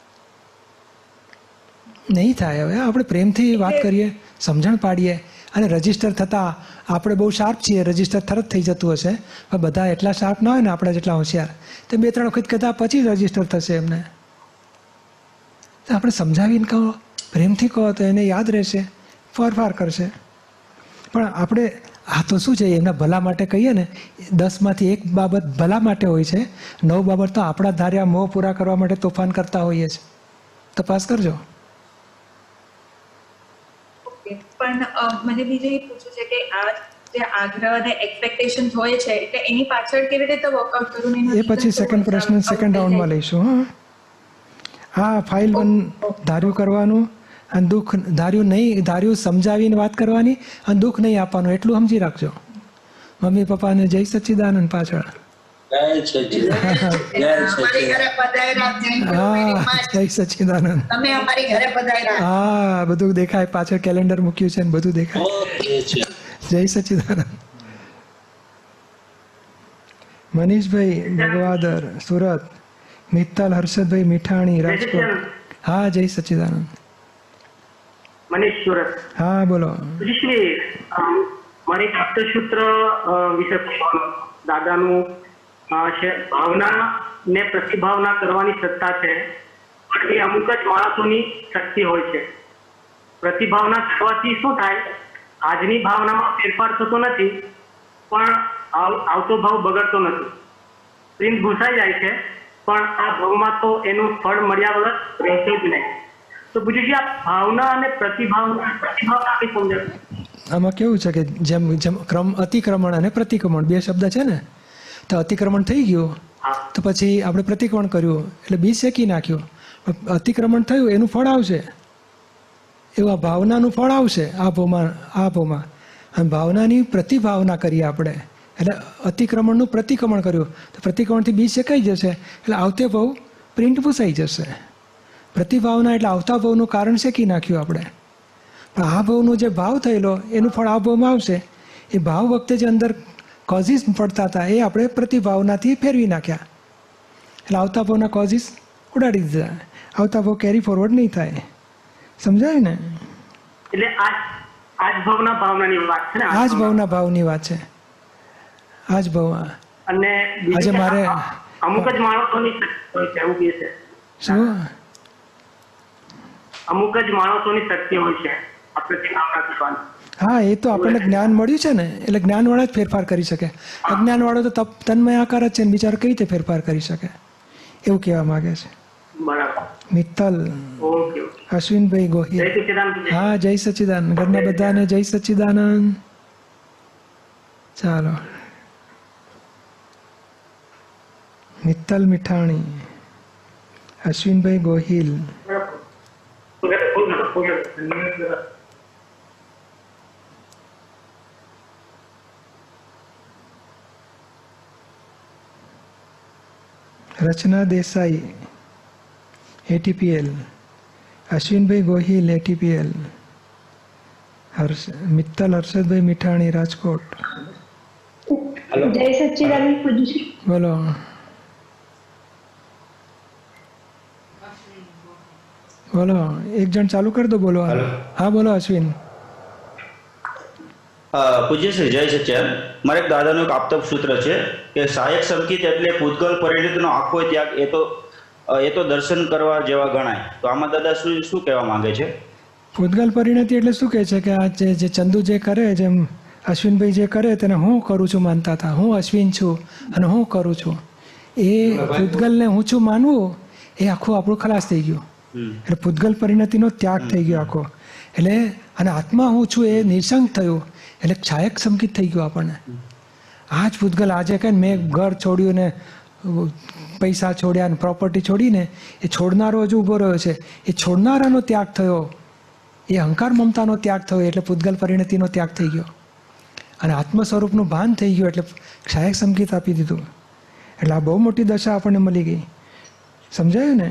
નહીં થાય. હવે આપણે પ્રેમથી વાત કરીએ, સમજણ પાડીએ, અને રજીસ્ટર થતાં આપણે બહુ શાર્પ છીએ, રજીસ્ટર તરત થઈ જતું હશે, પણ બધા એટલા શાર્પ ના હોય ને આપણા જેટલા હોશિયાર, તો બે ત્રણ વખત કહેતા પછી રજીસ્ટર થશે એમને. તો આપણે સમજાવીને કહો, પ્રેમથી કહો તો એને યાદ રહેશે, ફરફાર કરશે. પણ આપણે આ તો શું છે, એમના ભલા માટે કહીએ ને, દસમાંથી એક બાબત ભલા માટે હોય છે, નવ બાબત તો આપણા ધાર્યા મોહ પૂરા કરવા માટે તોફાન કરતા હોઈએ છીએ. તપાસ કરજો. પણ મને બીજું એ પૂછવું છે કે આ જે આગ્રહ અને એક્સપેક્ટેશન હોય છે એટલે એની પાછળ કેવી રીતે વર્કઆઉટ કરવું એ પછી સેકન્ડ પ્રશ્ન સેકન્ડ રાઉન્ડમાં લઈશું. હા હા ફાઇલ વન ધાર્યું કરવાનું અને દુઃખ ધાર્યું નહીં, ધાર્યું સમજાવીને વાત કરવાની અને દુઃખ નહીં આપવાનું એટલું સમજી રાખજો. મમ્મી પપ્પાને જય સચ્ચિદાનંદ પાછળ. હા જય સચ્ચિદાનંદ. હા બધું દેખાય, પાછળ કેલેન્ડર મૂક્યું છે ને બધું દેખાય. જય સચ્ચિદાનંદ. મનીષભાઈ ભગવાદર સુરત, મિત્તલ હર્ષદભાઈ મીઠાણી રાજકોટ. હા જય સચ્ચિદાનંદ. મનીષ સુરત. હા બોલો. મારી સૂત્ર વિશે દાદાનું છે, ભાવના ને પ્રતિભાવના કરવાની સત્તા છે, પણ એ અમુક જ માણસોની શક્તિ હોય છે. પ્રતિભાવના કરવાથી શું થાય, આજની ભાવનામાં ફેરફાર થતો નથી પણ આવતો ભાવ બગડતો નથી. પ્રિન્ટ ઘૂસાઈ જાય છે પણ આ ભાવમાં તો એનું ફળ મળ્યા વગર રહેશે જ નહીં. તો પૂછ્યું છે આ ભાવના અને પ્રતિભાવના પ્રતિભાવના કઈ સમજાય? આમાં કેવું છે કે જેમ જેમ ક્રમ અતિક્રમણ અને પ્રતિક્રમણ બે શબ્દ છે ને, તો અતિક્રમણ થઈ ગયું તો પછી આપણે પ્રતિક્રમણ કર્યું એટલે બીજ શેકી નાખ્યું. અતિક્રમણ થયું એનું ફળ આવશે, એવું આ ભાવનાનું ફળ આવશે આ ભાવમાં આ ભાવમાં. અને ભાવનાની પ્રતિભાવના કરીએ આપણે એટલે અતિક્રમણનું પ્રતિક્રમણ કર્યું તો પ્રતિક્રમણથી બીજ શેકાઈ જશે એટલે આવતે ભાવ પ્રિન્ટ ભૂસાઈ જશે. પ્રતિભાવના એટલે આવતા ભાવનું કારણ શેકી નાખ્યું આપણે. પણ આ ભાવનો જે ભાવ થયેલો એનું ફળ આ ભાવમાં આવશે. એ ભાવ વખતે જે અંદર કોઝિસ પડતા હતા એ આપણે પ્રતિભાવનાથી ફેરવી નાખ્યા એટલે આવતા ભાવના કોઝિસ ઉડાડી દીધા. આવતા ભાવ કેરી ફોરવર્ડ નહીં થાય. સમજાય ને? એટલે આ આજ ભાવના ભાવનાની વાત છે ને, આજ ભાવના ભાવની વાત છે. આજ ભાવ અને આજે મારે અમુક જ માણસોની હોય છે એવું કહે છે. શું? અમુક જ માણસોની શક્તિ હોય છે આ પ્રતિભાવના કરવાની. હા એ તો આપણને જ્ઞાન મળ્યું છે ને એટલે જ્ઞાનવાળા જ ફેરફાર કરી શકે. અજ્ઞાનવાળો તો તપ તન્મય આકાર જ છે ને બિચારો કઈ રીતે ફેરફાર કરી શકે એવું કહેવા માંગે છે. બરાબર. મિત્તલ અશ્વિનભાઈ ગોહિલ. હા જય સચ્ચિદાનંદ. ઘરના બધાને જય સચ્ચિદાનંદ. ચાલો. મિત્તલ મીઠાણી, અશ્વિનભાઈ ગોહિલ. રચના દેસાઈ એટીપીએલ, અશ્વિનભાઈ ગોહિલ એટીપીએલ, હર્ષ મિત્તલ હર્ષદભાઈ મીઠાણી રાજકોટ. જય સચ્ચિદાનંદ. બોલો. બોલો એક જણ ચાલુ કરી દો બોલો. હા બોલો અશ્વિન. પૂજ્ય શ્રી જય સચ્ચિદાનંદ. મારે એક દાદાનું એક આપતપ સૂત્ર છે કે સહાયક સંકેત એટલે પૂતગલ પરિણતિનો આખો ત્યાગ એ તો એ તો દર્શન કરવા જેવા ગણાય. તો આમાં દાદા શું શું કહેવા માંગે છે? પૂતગલ પરિણતિ એટલે શું કહે છે કે આ જે જે ચંદુ જે કરે, જેમ અશ્વિનભાઈ જે કરે તેને હું કરું છું માનતા હતા, હું અશ્વિન છું અને હું કરું છું, એ પૂતગલને હું છું માનવું એ આખું આપણું ખલાસ થઈ ગયું. એટલે પૂતગલ પરિણતિનો ત્યાગ થઈ ગયો આખો. એટલે અને આત્મા હું છું એ નિશંક થયું એટલે સહાયક સંકેત થઈ ગયો આપણને. આ જ પૂતગલ આજે કહે મેં ઘર છોડ્યું ને પૈસા છોડ્યા ને પ્રોપર્ટી છોડીને એ છોડનારો જ ઊભો રહ્યો છે. એ છોડનારાનો ત્યાગ થયો, એ અહંકાર મમતાનો ત્યાગ થયો એટલે પૂતગલ પરિણતિનો ત્યાગ થઈ ગયો. અને આત્મ સ્વરૂપનું ભાન થઈ ગયું એટલે સહાયક સંકેત આપી દીધું. એટલે આ બહુ મોટી દશા આપણને મળી ગઈ. સમજાયું ને?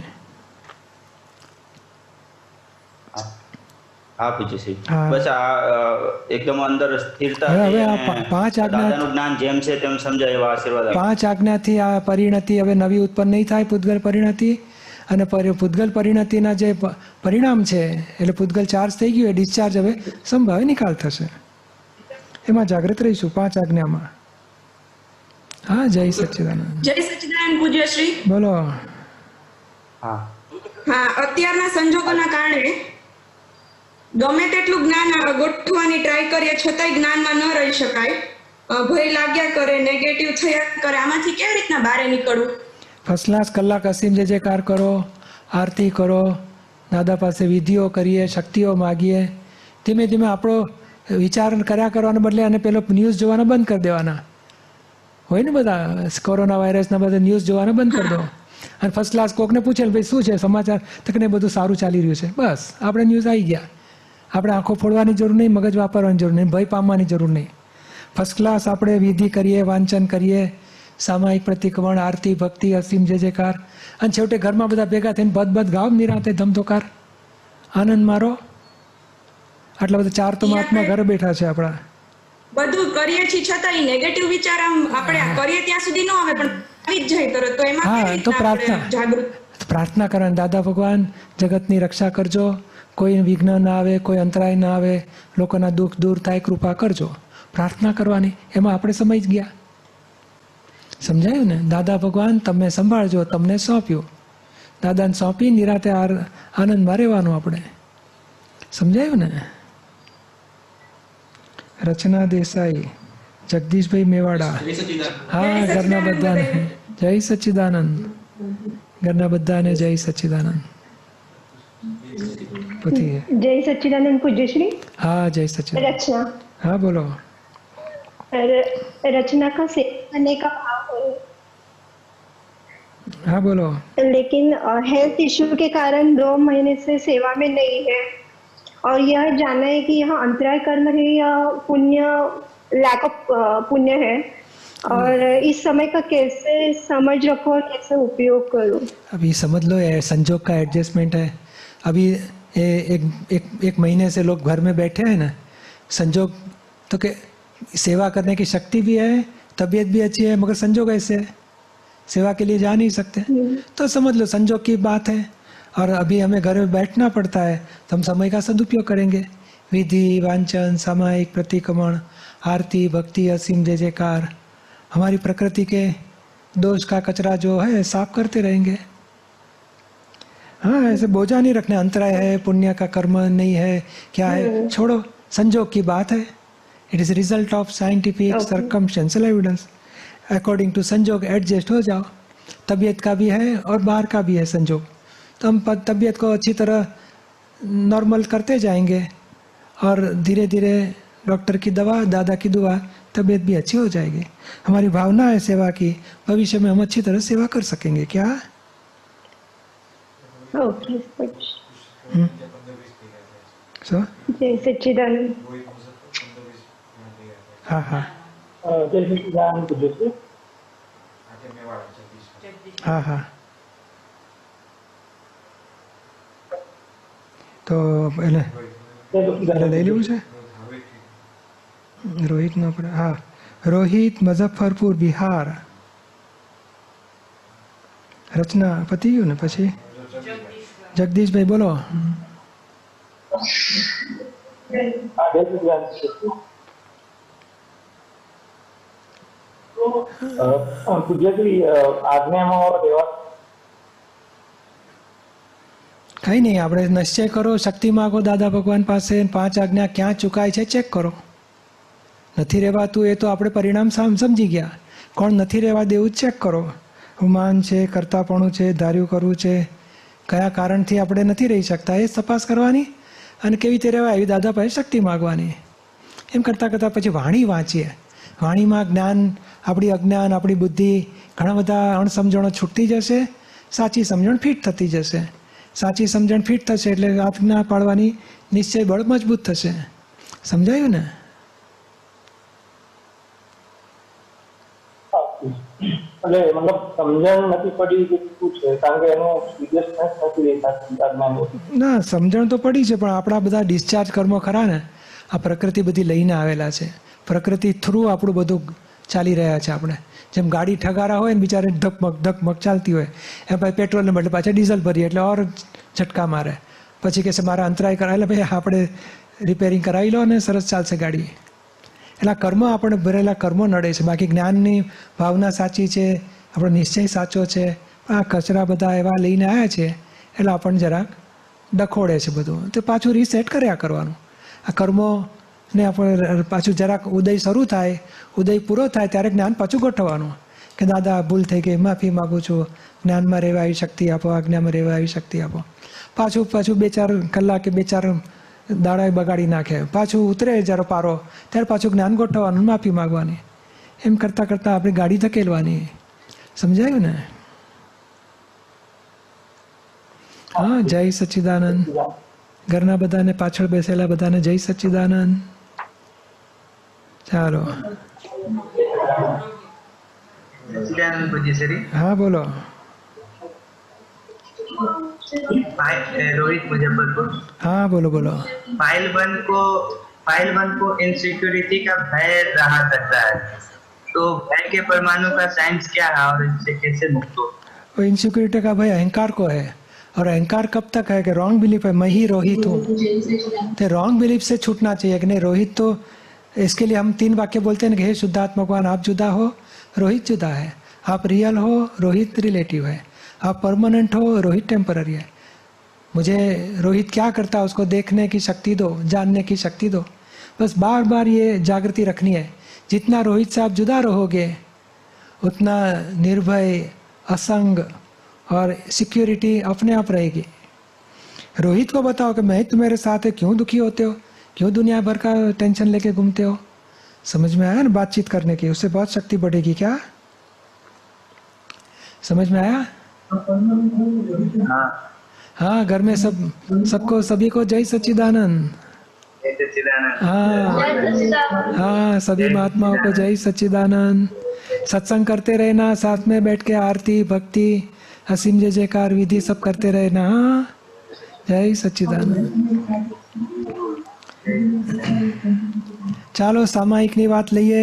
હા પૂજ્યશ્રી. બસ આ એકદમ અંદર સ્થિરતા હવે આ પાંચ આજ્ઞાનું જ્ઞાન જેમ છે તેમ સમજાય એવા આશીર્વાદ. પાંચ આજ્ઞાથી આ પરિણતિ હવે નવી ઉત્પન્ન નહીં થાય પૂતગલ પરિણતિ. અને પૂતગલ પરિણતિના જે પરિણામ છે એટલે પૂતગલ ચાર્જ થઈ ગયું એ ડિસ્ચાર્જ હવે સંભાવે નિકાલ થશે. એમાં જાગૃત રહીશું પાંચ આજ્ઞામાં. હા જય સચ્ચિદાનંદ. જય સચ્ચિદાનંદ પૂજ્યશ્રી. બોલો. હા હા અત્યારના સંજોગોના કારણે ગમે તેટલું જ્ઞાન ગોઠવવાની ટ્રાય કરીએ છતાંય જ્ઞાનમાં ન રહી શકાય. ભય લાગ્યા કરે, નેગેટિવ થયા કરે. આમાંથી કેવી રીતના બહાર નીકળવું? ફર્સ્ટ ક્લાસ કલાક અસીમ જે જે કાર કરો, આરતી કરો, દાદા પાસે વિધિઓ કરીએ, શક્તિઓ માગીએ. ધીમે ધીમે આપણો વિચાર કર્યા કરવાને બદલે અને પેલો ન્યૂઝ જોવાના બંધ કરી દેવાના હોય ને. બધા કોરોના વાયરસના બધા ન્યૂઝ જોવાના બંધ કરી દો અને ફર્સ્ટ ક્લાસ કોકને પૂછે ભાઈ શું છે સમાચાર, તો કે બધું સારું ચાલી રહ્યું છે, બસ આપણે ન્યૂઝ આવી ગયા. આપણે આંખો ફોડવાની જરૂર નહીં, મગજ વાપરવાની જરૂર નહીં, ભય પામવાની જરૂર નહીં. ફર્સ્ટ ક્લાસ આપણે વિધિ કરીએ, વાંચન કરીએ, સામાયિક પ્રતિક્રમણ, આરતી, ભક્તિ, અસીમ જય જયકાર, અને છેવટે ઘરમાં બધા ભેગા થઈને બધ બધ ગાવ નિરાંતે ધમધોકાર આનંદ મારો. આટલા બધા ચાર તો મહાત્મા ઘરે બેઠા છે આપણા. બધું કરીએ છીએ છતાં નેગેટિવ વિચાર આમ આપણે કરીએ ત્યાં સુધી ન આવે પણ આવી જ જાય તરત. તો એમાં હા, તો પ્રાર્થના પ્રાર્થના કરવાની, દાદા ભગવાન જગતની રક્ષા કરજો, કોઈ વિઘ્ન ના આવે, કોઈ અંતરાય ના આવે, લોકોના દુઃખ દૂર થાય, કૃપા કરજો. પ્રાર્થના કરવાની, એમાં આપણે સમય જ ગયા. સમજાયું ને? દાદા ભગવાન તમે સંભાળજો, તમને સોંપ્યું, દાદાને સોંપી નિરાતે આનંદમાં રહેવાનું આપણે. સમજાયું ને? રચના દેસાઈ, જગદીશભાઈ મેવાડા, હા ઘરના બધાને જય સચ્ચિદાનંદ, ઘરના બધાને જય સચ્ચિદાનંદ. જય સચ્ચિદાનંદ પૂજ્યશ્રી. હા જય સચ્ચિદાનંદ. रचना, हाँ बोलो. रचना का सेवा करने का भाव है, हाँ बोलो. लेकिन हेल्थ इश्यू के कारण दो महीने से सेवा में नहीं है और यह जानना है कि यहाँ अंतराय कर्म है या पुण्य, लैक ऑफ पुण्य है और इस समय का कैसे समझ रखो और कैसे उपयोग करो. अभी समझ लो ये संजोग का एडजस्टमेंट है. अभी ये एक एक एक महीने से लोग घर में बैठे हैं ना, संजोग तो के सेवा करने की शक्ति भी है, तबीयत भी अच्छी है, मगर संजोग ऐसे है सेवा के लिए जा नहीं सकते. तो समझ लो संजोग की बात है. और अभी हमें घर में बैठना पड़ता है तो हम समय का सदुपयोग करेंगे. विधि, वांचन, सामायिक प्रतिक्रमण, आरती, भक्ति, असीम जय जयकार, हमारी प्रकृति के दोष का कचरा जो है साफ करते रहेंगे. हाँ, ऐसे बोझा नहीं रखना, अंतराय है, पुण्य का कर्म नहीं है, क्या है, छोड़ो. संजोग की बात है. It is result of scientific circumstantial evidence. According to संजोग एडजस्ट हो जाओ. तबीयत का भी है और बाहर का भी है संजोग, तो हम तबीयत को अच्छी तरह नॉर्मल करते जाएंगे और धीरे धीरे डॉक्टर की दवा, दादा की दुआ, तबीयत भी अच्छी हो जाएगी. हमारी भावना है सेवा की, भविष्य में हम अच्छी तरह सेवा कर सकेंगे. क्या? ओके. सो जय सच्चिदानंद. हाँ हाँ जय सच्चिदानंद पूज्यश्री. हाँ हाँ તો એને એને લઈ લેવું છે. રોહિત નો આપણે હા, રોહિત મુઝફ્ફરપુર બિહાર. રચના પતી ગયું ને? પછી જગદીશભાઈ બોલો. પૂજ્યશ્રી આજ્ઞામાં રહેવા કઈ નહીં, આપણે નિશ્ચય કરો, શક્તિ માગો દાદા ભગવાન પાસે. પાંચ આજ્ઞા ક્યાં ચૂકાય છે ચેક કરો. નથી રહેવાતું એ તો આપણે પરિણામ સામ સમજી ગયા. કોણ નથી રહેવા દેવું ચેક કરો. હુમાન છે, કરતાપણું છે, ધાર્યું કરવું છે, કયા કારણથી આપણે નથી રહી શકતા એ તપાસ કરવાની અને કેવી રીતે રહેવાય એવી દાદા પાસે શક્તિ માગવાની. એમ કરતાં કરતાં પછી વાણી વાંચીએ. વાણીમાં જ્ઞાન, આપણી અજ્ઞાન, આપણી બુદ્ધિ, ઘણા બધા અણસમજણો છૂટતી જશે, સાચી સમજણ ફિટ થતી જશે. સાચી સમજણ ફિટ થશે એટલે આજ્ઞા પાળવાની નિશ્ચય બળ મજબૂત થશે. સમજાયું ને? એટલે મતલબ સમજણ નથી પડી કે શું છે, કારણ કે એનો સિરિયસનેસ નથી દેખાતું. ના, સમજણ તો પડી છે, પણ આપણા બધા ડિસ્ચાર્જ કર્મો ખરા ને, આ પ્રકૃતિ બધી લઈને આવેલા છે. પ્રકૃતિ થ્રુ આપણું બધું ચાલી રહ્યા છે. આપણે જેમ ગાડી ઠગારા હોય ને, બિચારે ધકમક ધકમક ચાલતી હોય, એમ પછી પેટ્રોલને બદલે પાછા ડીઝલ ભરીએ એટલે ઓર ઝટકા મારે. પછી કહે છે મારા અંતરાય કરાય, એટલે ભાઈ આપણે રિપેરિંગ કરાવી લો ને સરસ ચાલશે ગાડી. એટલે કર્મ, આપણે ભરેલા કર્મો નડે છે. બાકી જ્ઞાનની ભાવના સાચી છે, આપણો નિશ્ચય સાચો છે. આ કચરા બધા એવા લઈને આવ્યા છે એટલે આપણને જરાક ડખોડે છે બધું. તો પાછું રીસેટ કર્યા કરવાનું. આ કર્મો ને આપણે પાછું જરાક ઉદય શરૂ થાય, ઉદય પૂરો થાય ત્યારે જ્ઞાન પાછું ગોઠવવાનું કે દાદા ભૂલ થઈ ગઈ, માફી માગું છું, જ્ઞાનમાં રહેવા આવી શક્તિ આપો, આજ્ઞામાં રહેવા આવી શક્તિ આપો. પાછું પાછું બે ચાર કલાકે બે ચાર દાડા બગાડી નાખે, પાછું ઉતરે જ્યારે પારો ત્યારે પાછું જ્ઞાન ગોઠવવાનું, માફી માગવાની, એમ કરતાં કરતાં આપણી ગાડી ધકેલવાની. સમજાયું ને? હા, જય સચ્ચિદાનંદ. ઘરના બધાને, પાછળ બેસેલા બધાને જય સચ્ચિદાનંદ. ચાલો. હા બોલો. रोहित मुजफ्फरपुर. हाँ बोलो बोलो. फाइल वन को फाइल वन को इनसिक्योरिटी का भय रहा करता है, तो भय के परमाणु का साइंस क्या है और इससे कैसे मुक्त हो? वो इनसिक्योरिटी का भय अहंकार को है, और अहंकार कब तक है कि रॉन्ग बिलीफ है, मैं ही रोहित हूँ. तो रॉन्ग बिलीफ से छूटना चाहिए कि नहीं, रोहित तो इसके लिए हम तीन वाक्य बोलते हैं कि हे शुद्धात्मा भगवान, आप जुदा हो, रोहित जुदा है. आप रियल हो, रोहित रिलेटिव है. आप परमानेंट हो, रोहित टेम्पररी है. मुझे रोहित क्या करता है उसको देखने की शक्ति दो, जानने की शक्ति दो. बस बार बार ये जागृति रखनी है. जितना रोहित से आप जुदा रहोगे उतना निर्भय, असंग और सिक्योरिटी अपने आप रहेगी. रोहित को बताओ कि मैं तुम्हारे साथ है, क्यों दुखी होते हो, क्यों दुनिया भर का टेंशन लेके घूमते हो. समझ में आया ना बातचीत करने की, उससे बहुत शक्ति बढ़ेगी. क्या समझ में आया? हाँ हाँ, घर में सब सबको सभी को जय सच्चिदानंद. हाँ हाँ, सभी महात्माओं को जय सच्चिदानंद. सत्संग करते रहना, साथ में बैठ के आरती भक्ति असीम जय जयकार विधि सब करते रहना. हाँ, जय सच्चिदानंद. ચાલો સામાયિકની વાત લઈએ.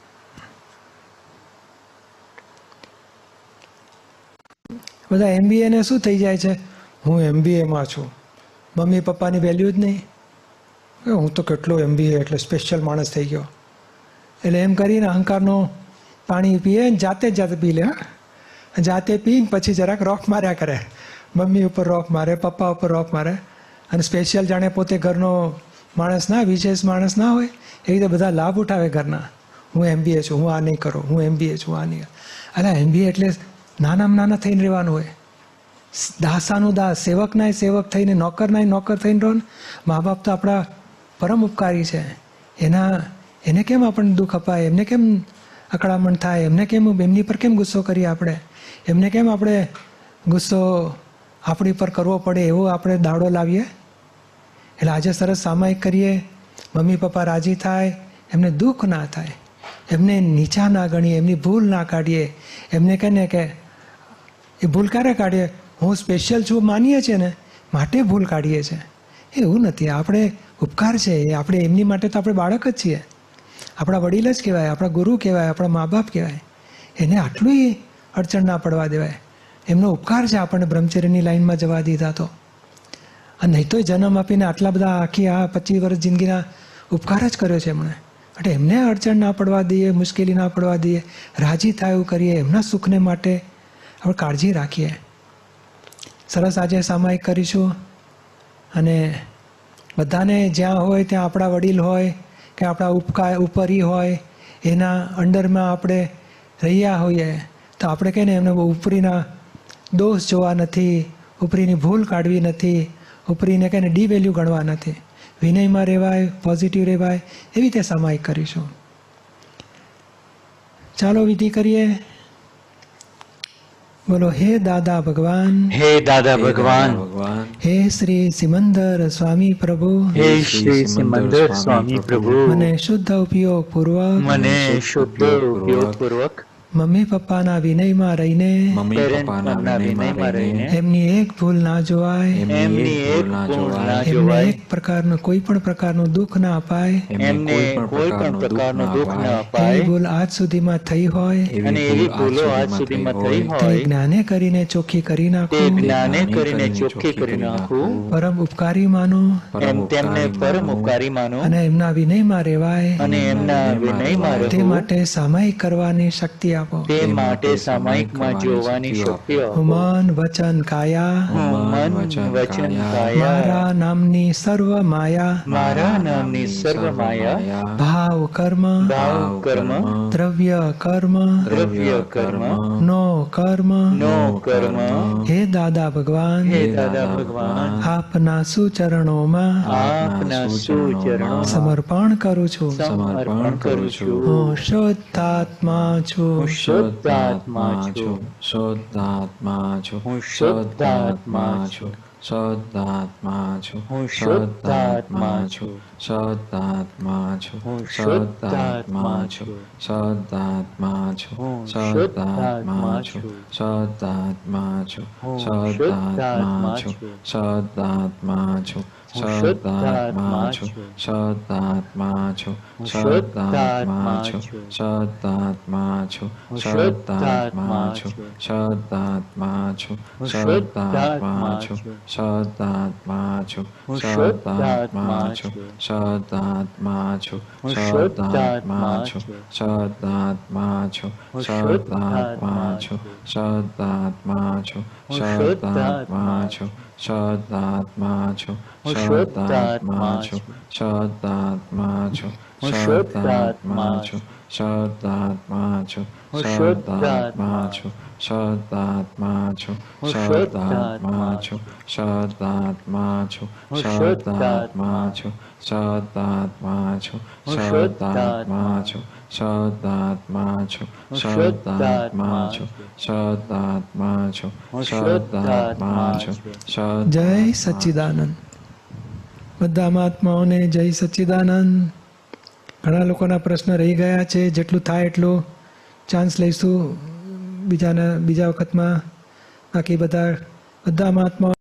બધા એમબીએ ને શું થઈ જાય છે, હું એમબીએમાં છું, મમ્મી પપ્પાની વેલ્યુ જ નહીં, હું તો કેટલો એમબીએ એટલે સ્પેશિયલ માણસ થઈ ગયો. એટલે એમ કરીને અહંકારનો પાણી પીએ, જાતે જ જાતે પી લે. હા, જાતે પીને પછી જરાક રોફ માર્યા કરે, મમ્મી ઉપર રોફ મારે, પપ્પા ઉપર રોફ મારે, અને સ્પેશિયલ જાણે પોતે ઘરનો માણસ ના, વિશેષ માણસ ના હોય એ રીતે બધા લાભ ઉઠાવે ઘરના. હું એમબીએ છું, હું આ નહીં કરું, હું એમબીએ છું, આ નહીં. અલા એમબીએ એટલે નાનામાં નાના થઈને રહેવાનું હોય, દાસાનું દાસ, સેવકના સેવક થઈને, નોકરના નોકર થઈને રહો. મા બાપ તો આપણા પરમ ઉપકારી છે, એના એને કેમ આપણને દુઃખ અપાય, એમને કેમ અકળામણ થાય, એમને કેમ એમની પર કેમ ગુસ્સો કરીએ આપણે, એમને કેમ આપણે ગુસ્સો આપણી પર કરવો પડે એવો આપણે દાડો લાવીએ. એટલે આજે સરસ સામાયિક કરીએ, મમ્મી પપ્પા રાજી થાય, એમને દુઃખ ના થાય, એમને નીચા ના ગણીએ, એમની ભૂલ ના કાઢીએ. એમને કહીને કે એ ભૂલ ક્યારે કાઢીએ, હું સ્પેશિયલ છું માનીએ છીએ ને માટે ભૂલ કાઢીએ છીએ. એવું નથી, આપણે ઉપકાર છે એ, આપણે એમની માટે તો આપણે બાળક જ છીએ, આપણા વડીલ જ કહેવાય, આપણા ગુરુ કહેવાય, આપણા મા બાપ કહેવાય. એને આટલું અડચણ ના પડવા દેવાય. એમનો ઉપકાર છે આપણને બ્રહ્મચર્યની લાઈનમાં જવા દીધા તો. અને નહીં તો જન્મ આપીને આટલા બધા આખી આ પચીસ વર્ષ જિંદગીના ઉપકાર જ કર્યો છે એમણે. એટલે એમને અડચણ ના પડવા દઈએ, મુશ્કેલી ના પડવા દઈએ, રાજી થાય એવું કરીએ, એમના સુખને માટે આપણે કાળજી રાખીએ. સરસ આજે સામાયિક કરીશું, અને બધાને જ્યાં હોય ત્યાં આપણા વડીલ હોય કે આપણા ઉપકાર ઉપરી હોય એના અંડરમાં આપણે રહ્યા હોઈએ તો આપણે કહીને એમને ઉપરીના દોષ જોવા નથી, ઉપરીની ભૂલ કાઢવી નથી, ઉપરીને કહીને ડી વેલ્યુ ગણવા નથી, વિનયમાં રહેવાય, પોઝિટિવ રહેવાય, એવી રીતે સામાયિક કરીશું. ચાલો વિધિ કરીએ. બોલો હે દાદા ભગવાન, હે દાદા ભગવાન, હે શ્રી સિમંદર સ્વામી પ્રભુ, હે શ્રી સિમંદર સ્વામી પ્રભુ, મને શુદ્ધ ઉપયોગ પૂર્વક, મને શુદ્ધ ઉપયોગ પૂર્વક મમ્મી પપ્પાના વિનયમાં રહીને, મમ્મી પપ્પાના વિનયમાં રહીને એમની એક ભૂલ ના જોવાય, એમની એક ભૂલ ના એમને જોવાય, એક પ્રકારનું કોઈ પણ પ્રકારનું દુઃખ ના અપાય, એમને કોઈ પણ પ્રકારનું દુઃખ ન એવી અપાય, ભૂલ આજ સુધીમાં થઈ હોય અને એવી ભૂલો આજ સુધીમાં થઈ તે હોય જ્ઞાને કરીને ચોખ્ખી કરી તે નાખું, જ્ઞાને કરીને ચોખ્ખી કરી નાખું, પરમ ઉપકારી માનો, એમ તેમને પરમ ઉપકારી માનો, અને એમના વિનયમાં રહેવાય, અને એમના વિનયમાં તે રહેવું, માટે સામાયિક કરવાની શક્તિ આપો. તે માટે સામાયિકમાં જોવાની શક્તિ આપો. મન વચન કાયા મન વચન કાયા મારા નામની સર્વ માયા મારા નામની સર્વ માયા ભાવ કર્મ ભાવ કર્મ દ્રવ્ય કર્મ દ્રવ્ય કર્મ નો કર્મ નો કર્મ હે દાદા ભગવાન હે દાદા ભગવાન આપના સુચરણોમાં આપના સુચરણો સમર્પણ કરું છું. સમર્પણ કરું છું. હું શુદ્ધાત્મા છું. હું શુદ્ધાત્મા છું. શુદ્ધાત્મા છું. હું શુદ્ધાત્મા છું. શુદ્ધાત્મા છું. હું શુદ્ધાત્મા છું. શુદ્ધાત્મા છું. હું શુદ્ધાત્મા છું. શુદ્ધાત્મા છું. હું શુદ્ધાત્મા શુદ્ધાત્મા છું. છું. શુદ્ધાત્મા છું. હું શુદ્ધાત્મા છું. શુદ્ધાત્મા શુદ્ધાત્મા છું. હું શુદ્ધાત્મા શુદ્ધાત્મા છું. છું. શુદ્ધાત્મા છું. હું શુદ્ધાત્મા શુદ્ધાત્મા છું. છું. શુદ્ધાત્મા છું. હું શુદ્ધાત્મા શુદ્ધાત્મા છું. છું. શુદ્ધાત્મા છું. હું શુદ્ધાત્મા શુદ્ધાત્મા છું. છું. શુદ્ધાત્મા છું. હું શુદ્ધાત્મા શુદ્ધાત્મા છું. છું. શુદ્ધાત્મા છું. હું શુદ્ધાત્મા શુદ્ધાત્મા છું. છું. શુદ્ધાત્મા છું. હું શુદ્ધાત્મા શુદ્ધાત્મા છું. છું. શુદ્ધાત્મા છું. હું શુદ્ધાત્મા શુદ્ધાત્મા છું. છું. શુદ્ધાત્મા છું. હું શુદ્ધાત્મા શુદ્ધાત્મા છું. છું. શુદ્ધાત્મા છું. હું શુદ્ધાત્મા શુદ્ધાત્મા છું. છું. શુદ્ધાત્મા છું. હું શુદ્ધાત્મા શુદ્ધાત્મા છું. છું. શુદ્ધાત્મા છું. હું શુદ્ધાત્મા શુદ્ધાત્મા છું. છું. શુદ્ધાત્મા છું. હું શુદ્ધાત્મા શુદ્ધાત્મા છું. છું. શુદ્ધાત્મા છું. હું શુદ્ધાત્મા શુદ્ધાત્મા છું. છું. શુદ્ધાત્મા છું. હું શુદ્ધાત્મા શુદ્ધાત્મા છું. છું. શુદ્ધાત્મા છું. હું શુદ્ધાત્મા છું. શુદ્ધાત્મા છું. જય સચ્ચિદાનંદ. બધા મહાત્માઓને જય સચ્ચિદાનંદ. ઘણા લોકોના પ્રશ્ન રહી ગયા છે. જેટલું થાય એટલું ચાન્સ લઈશું બીજાના બીજા વખતમાં. બાકી બધા બધા મહાત્માઓ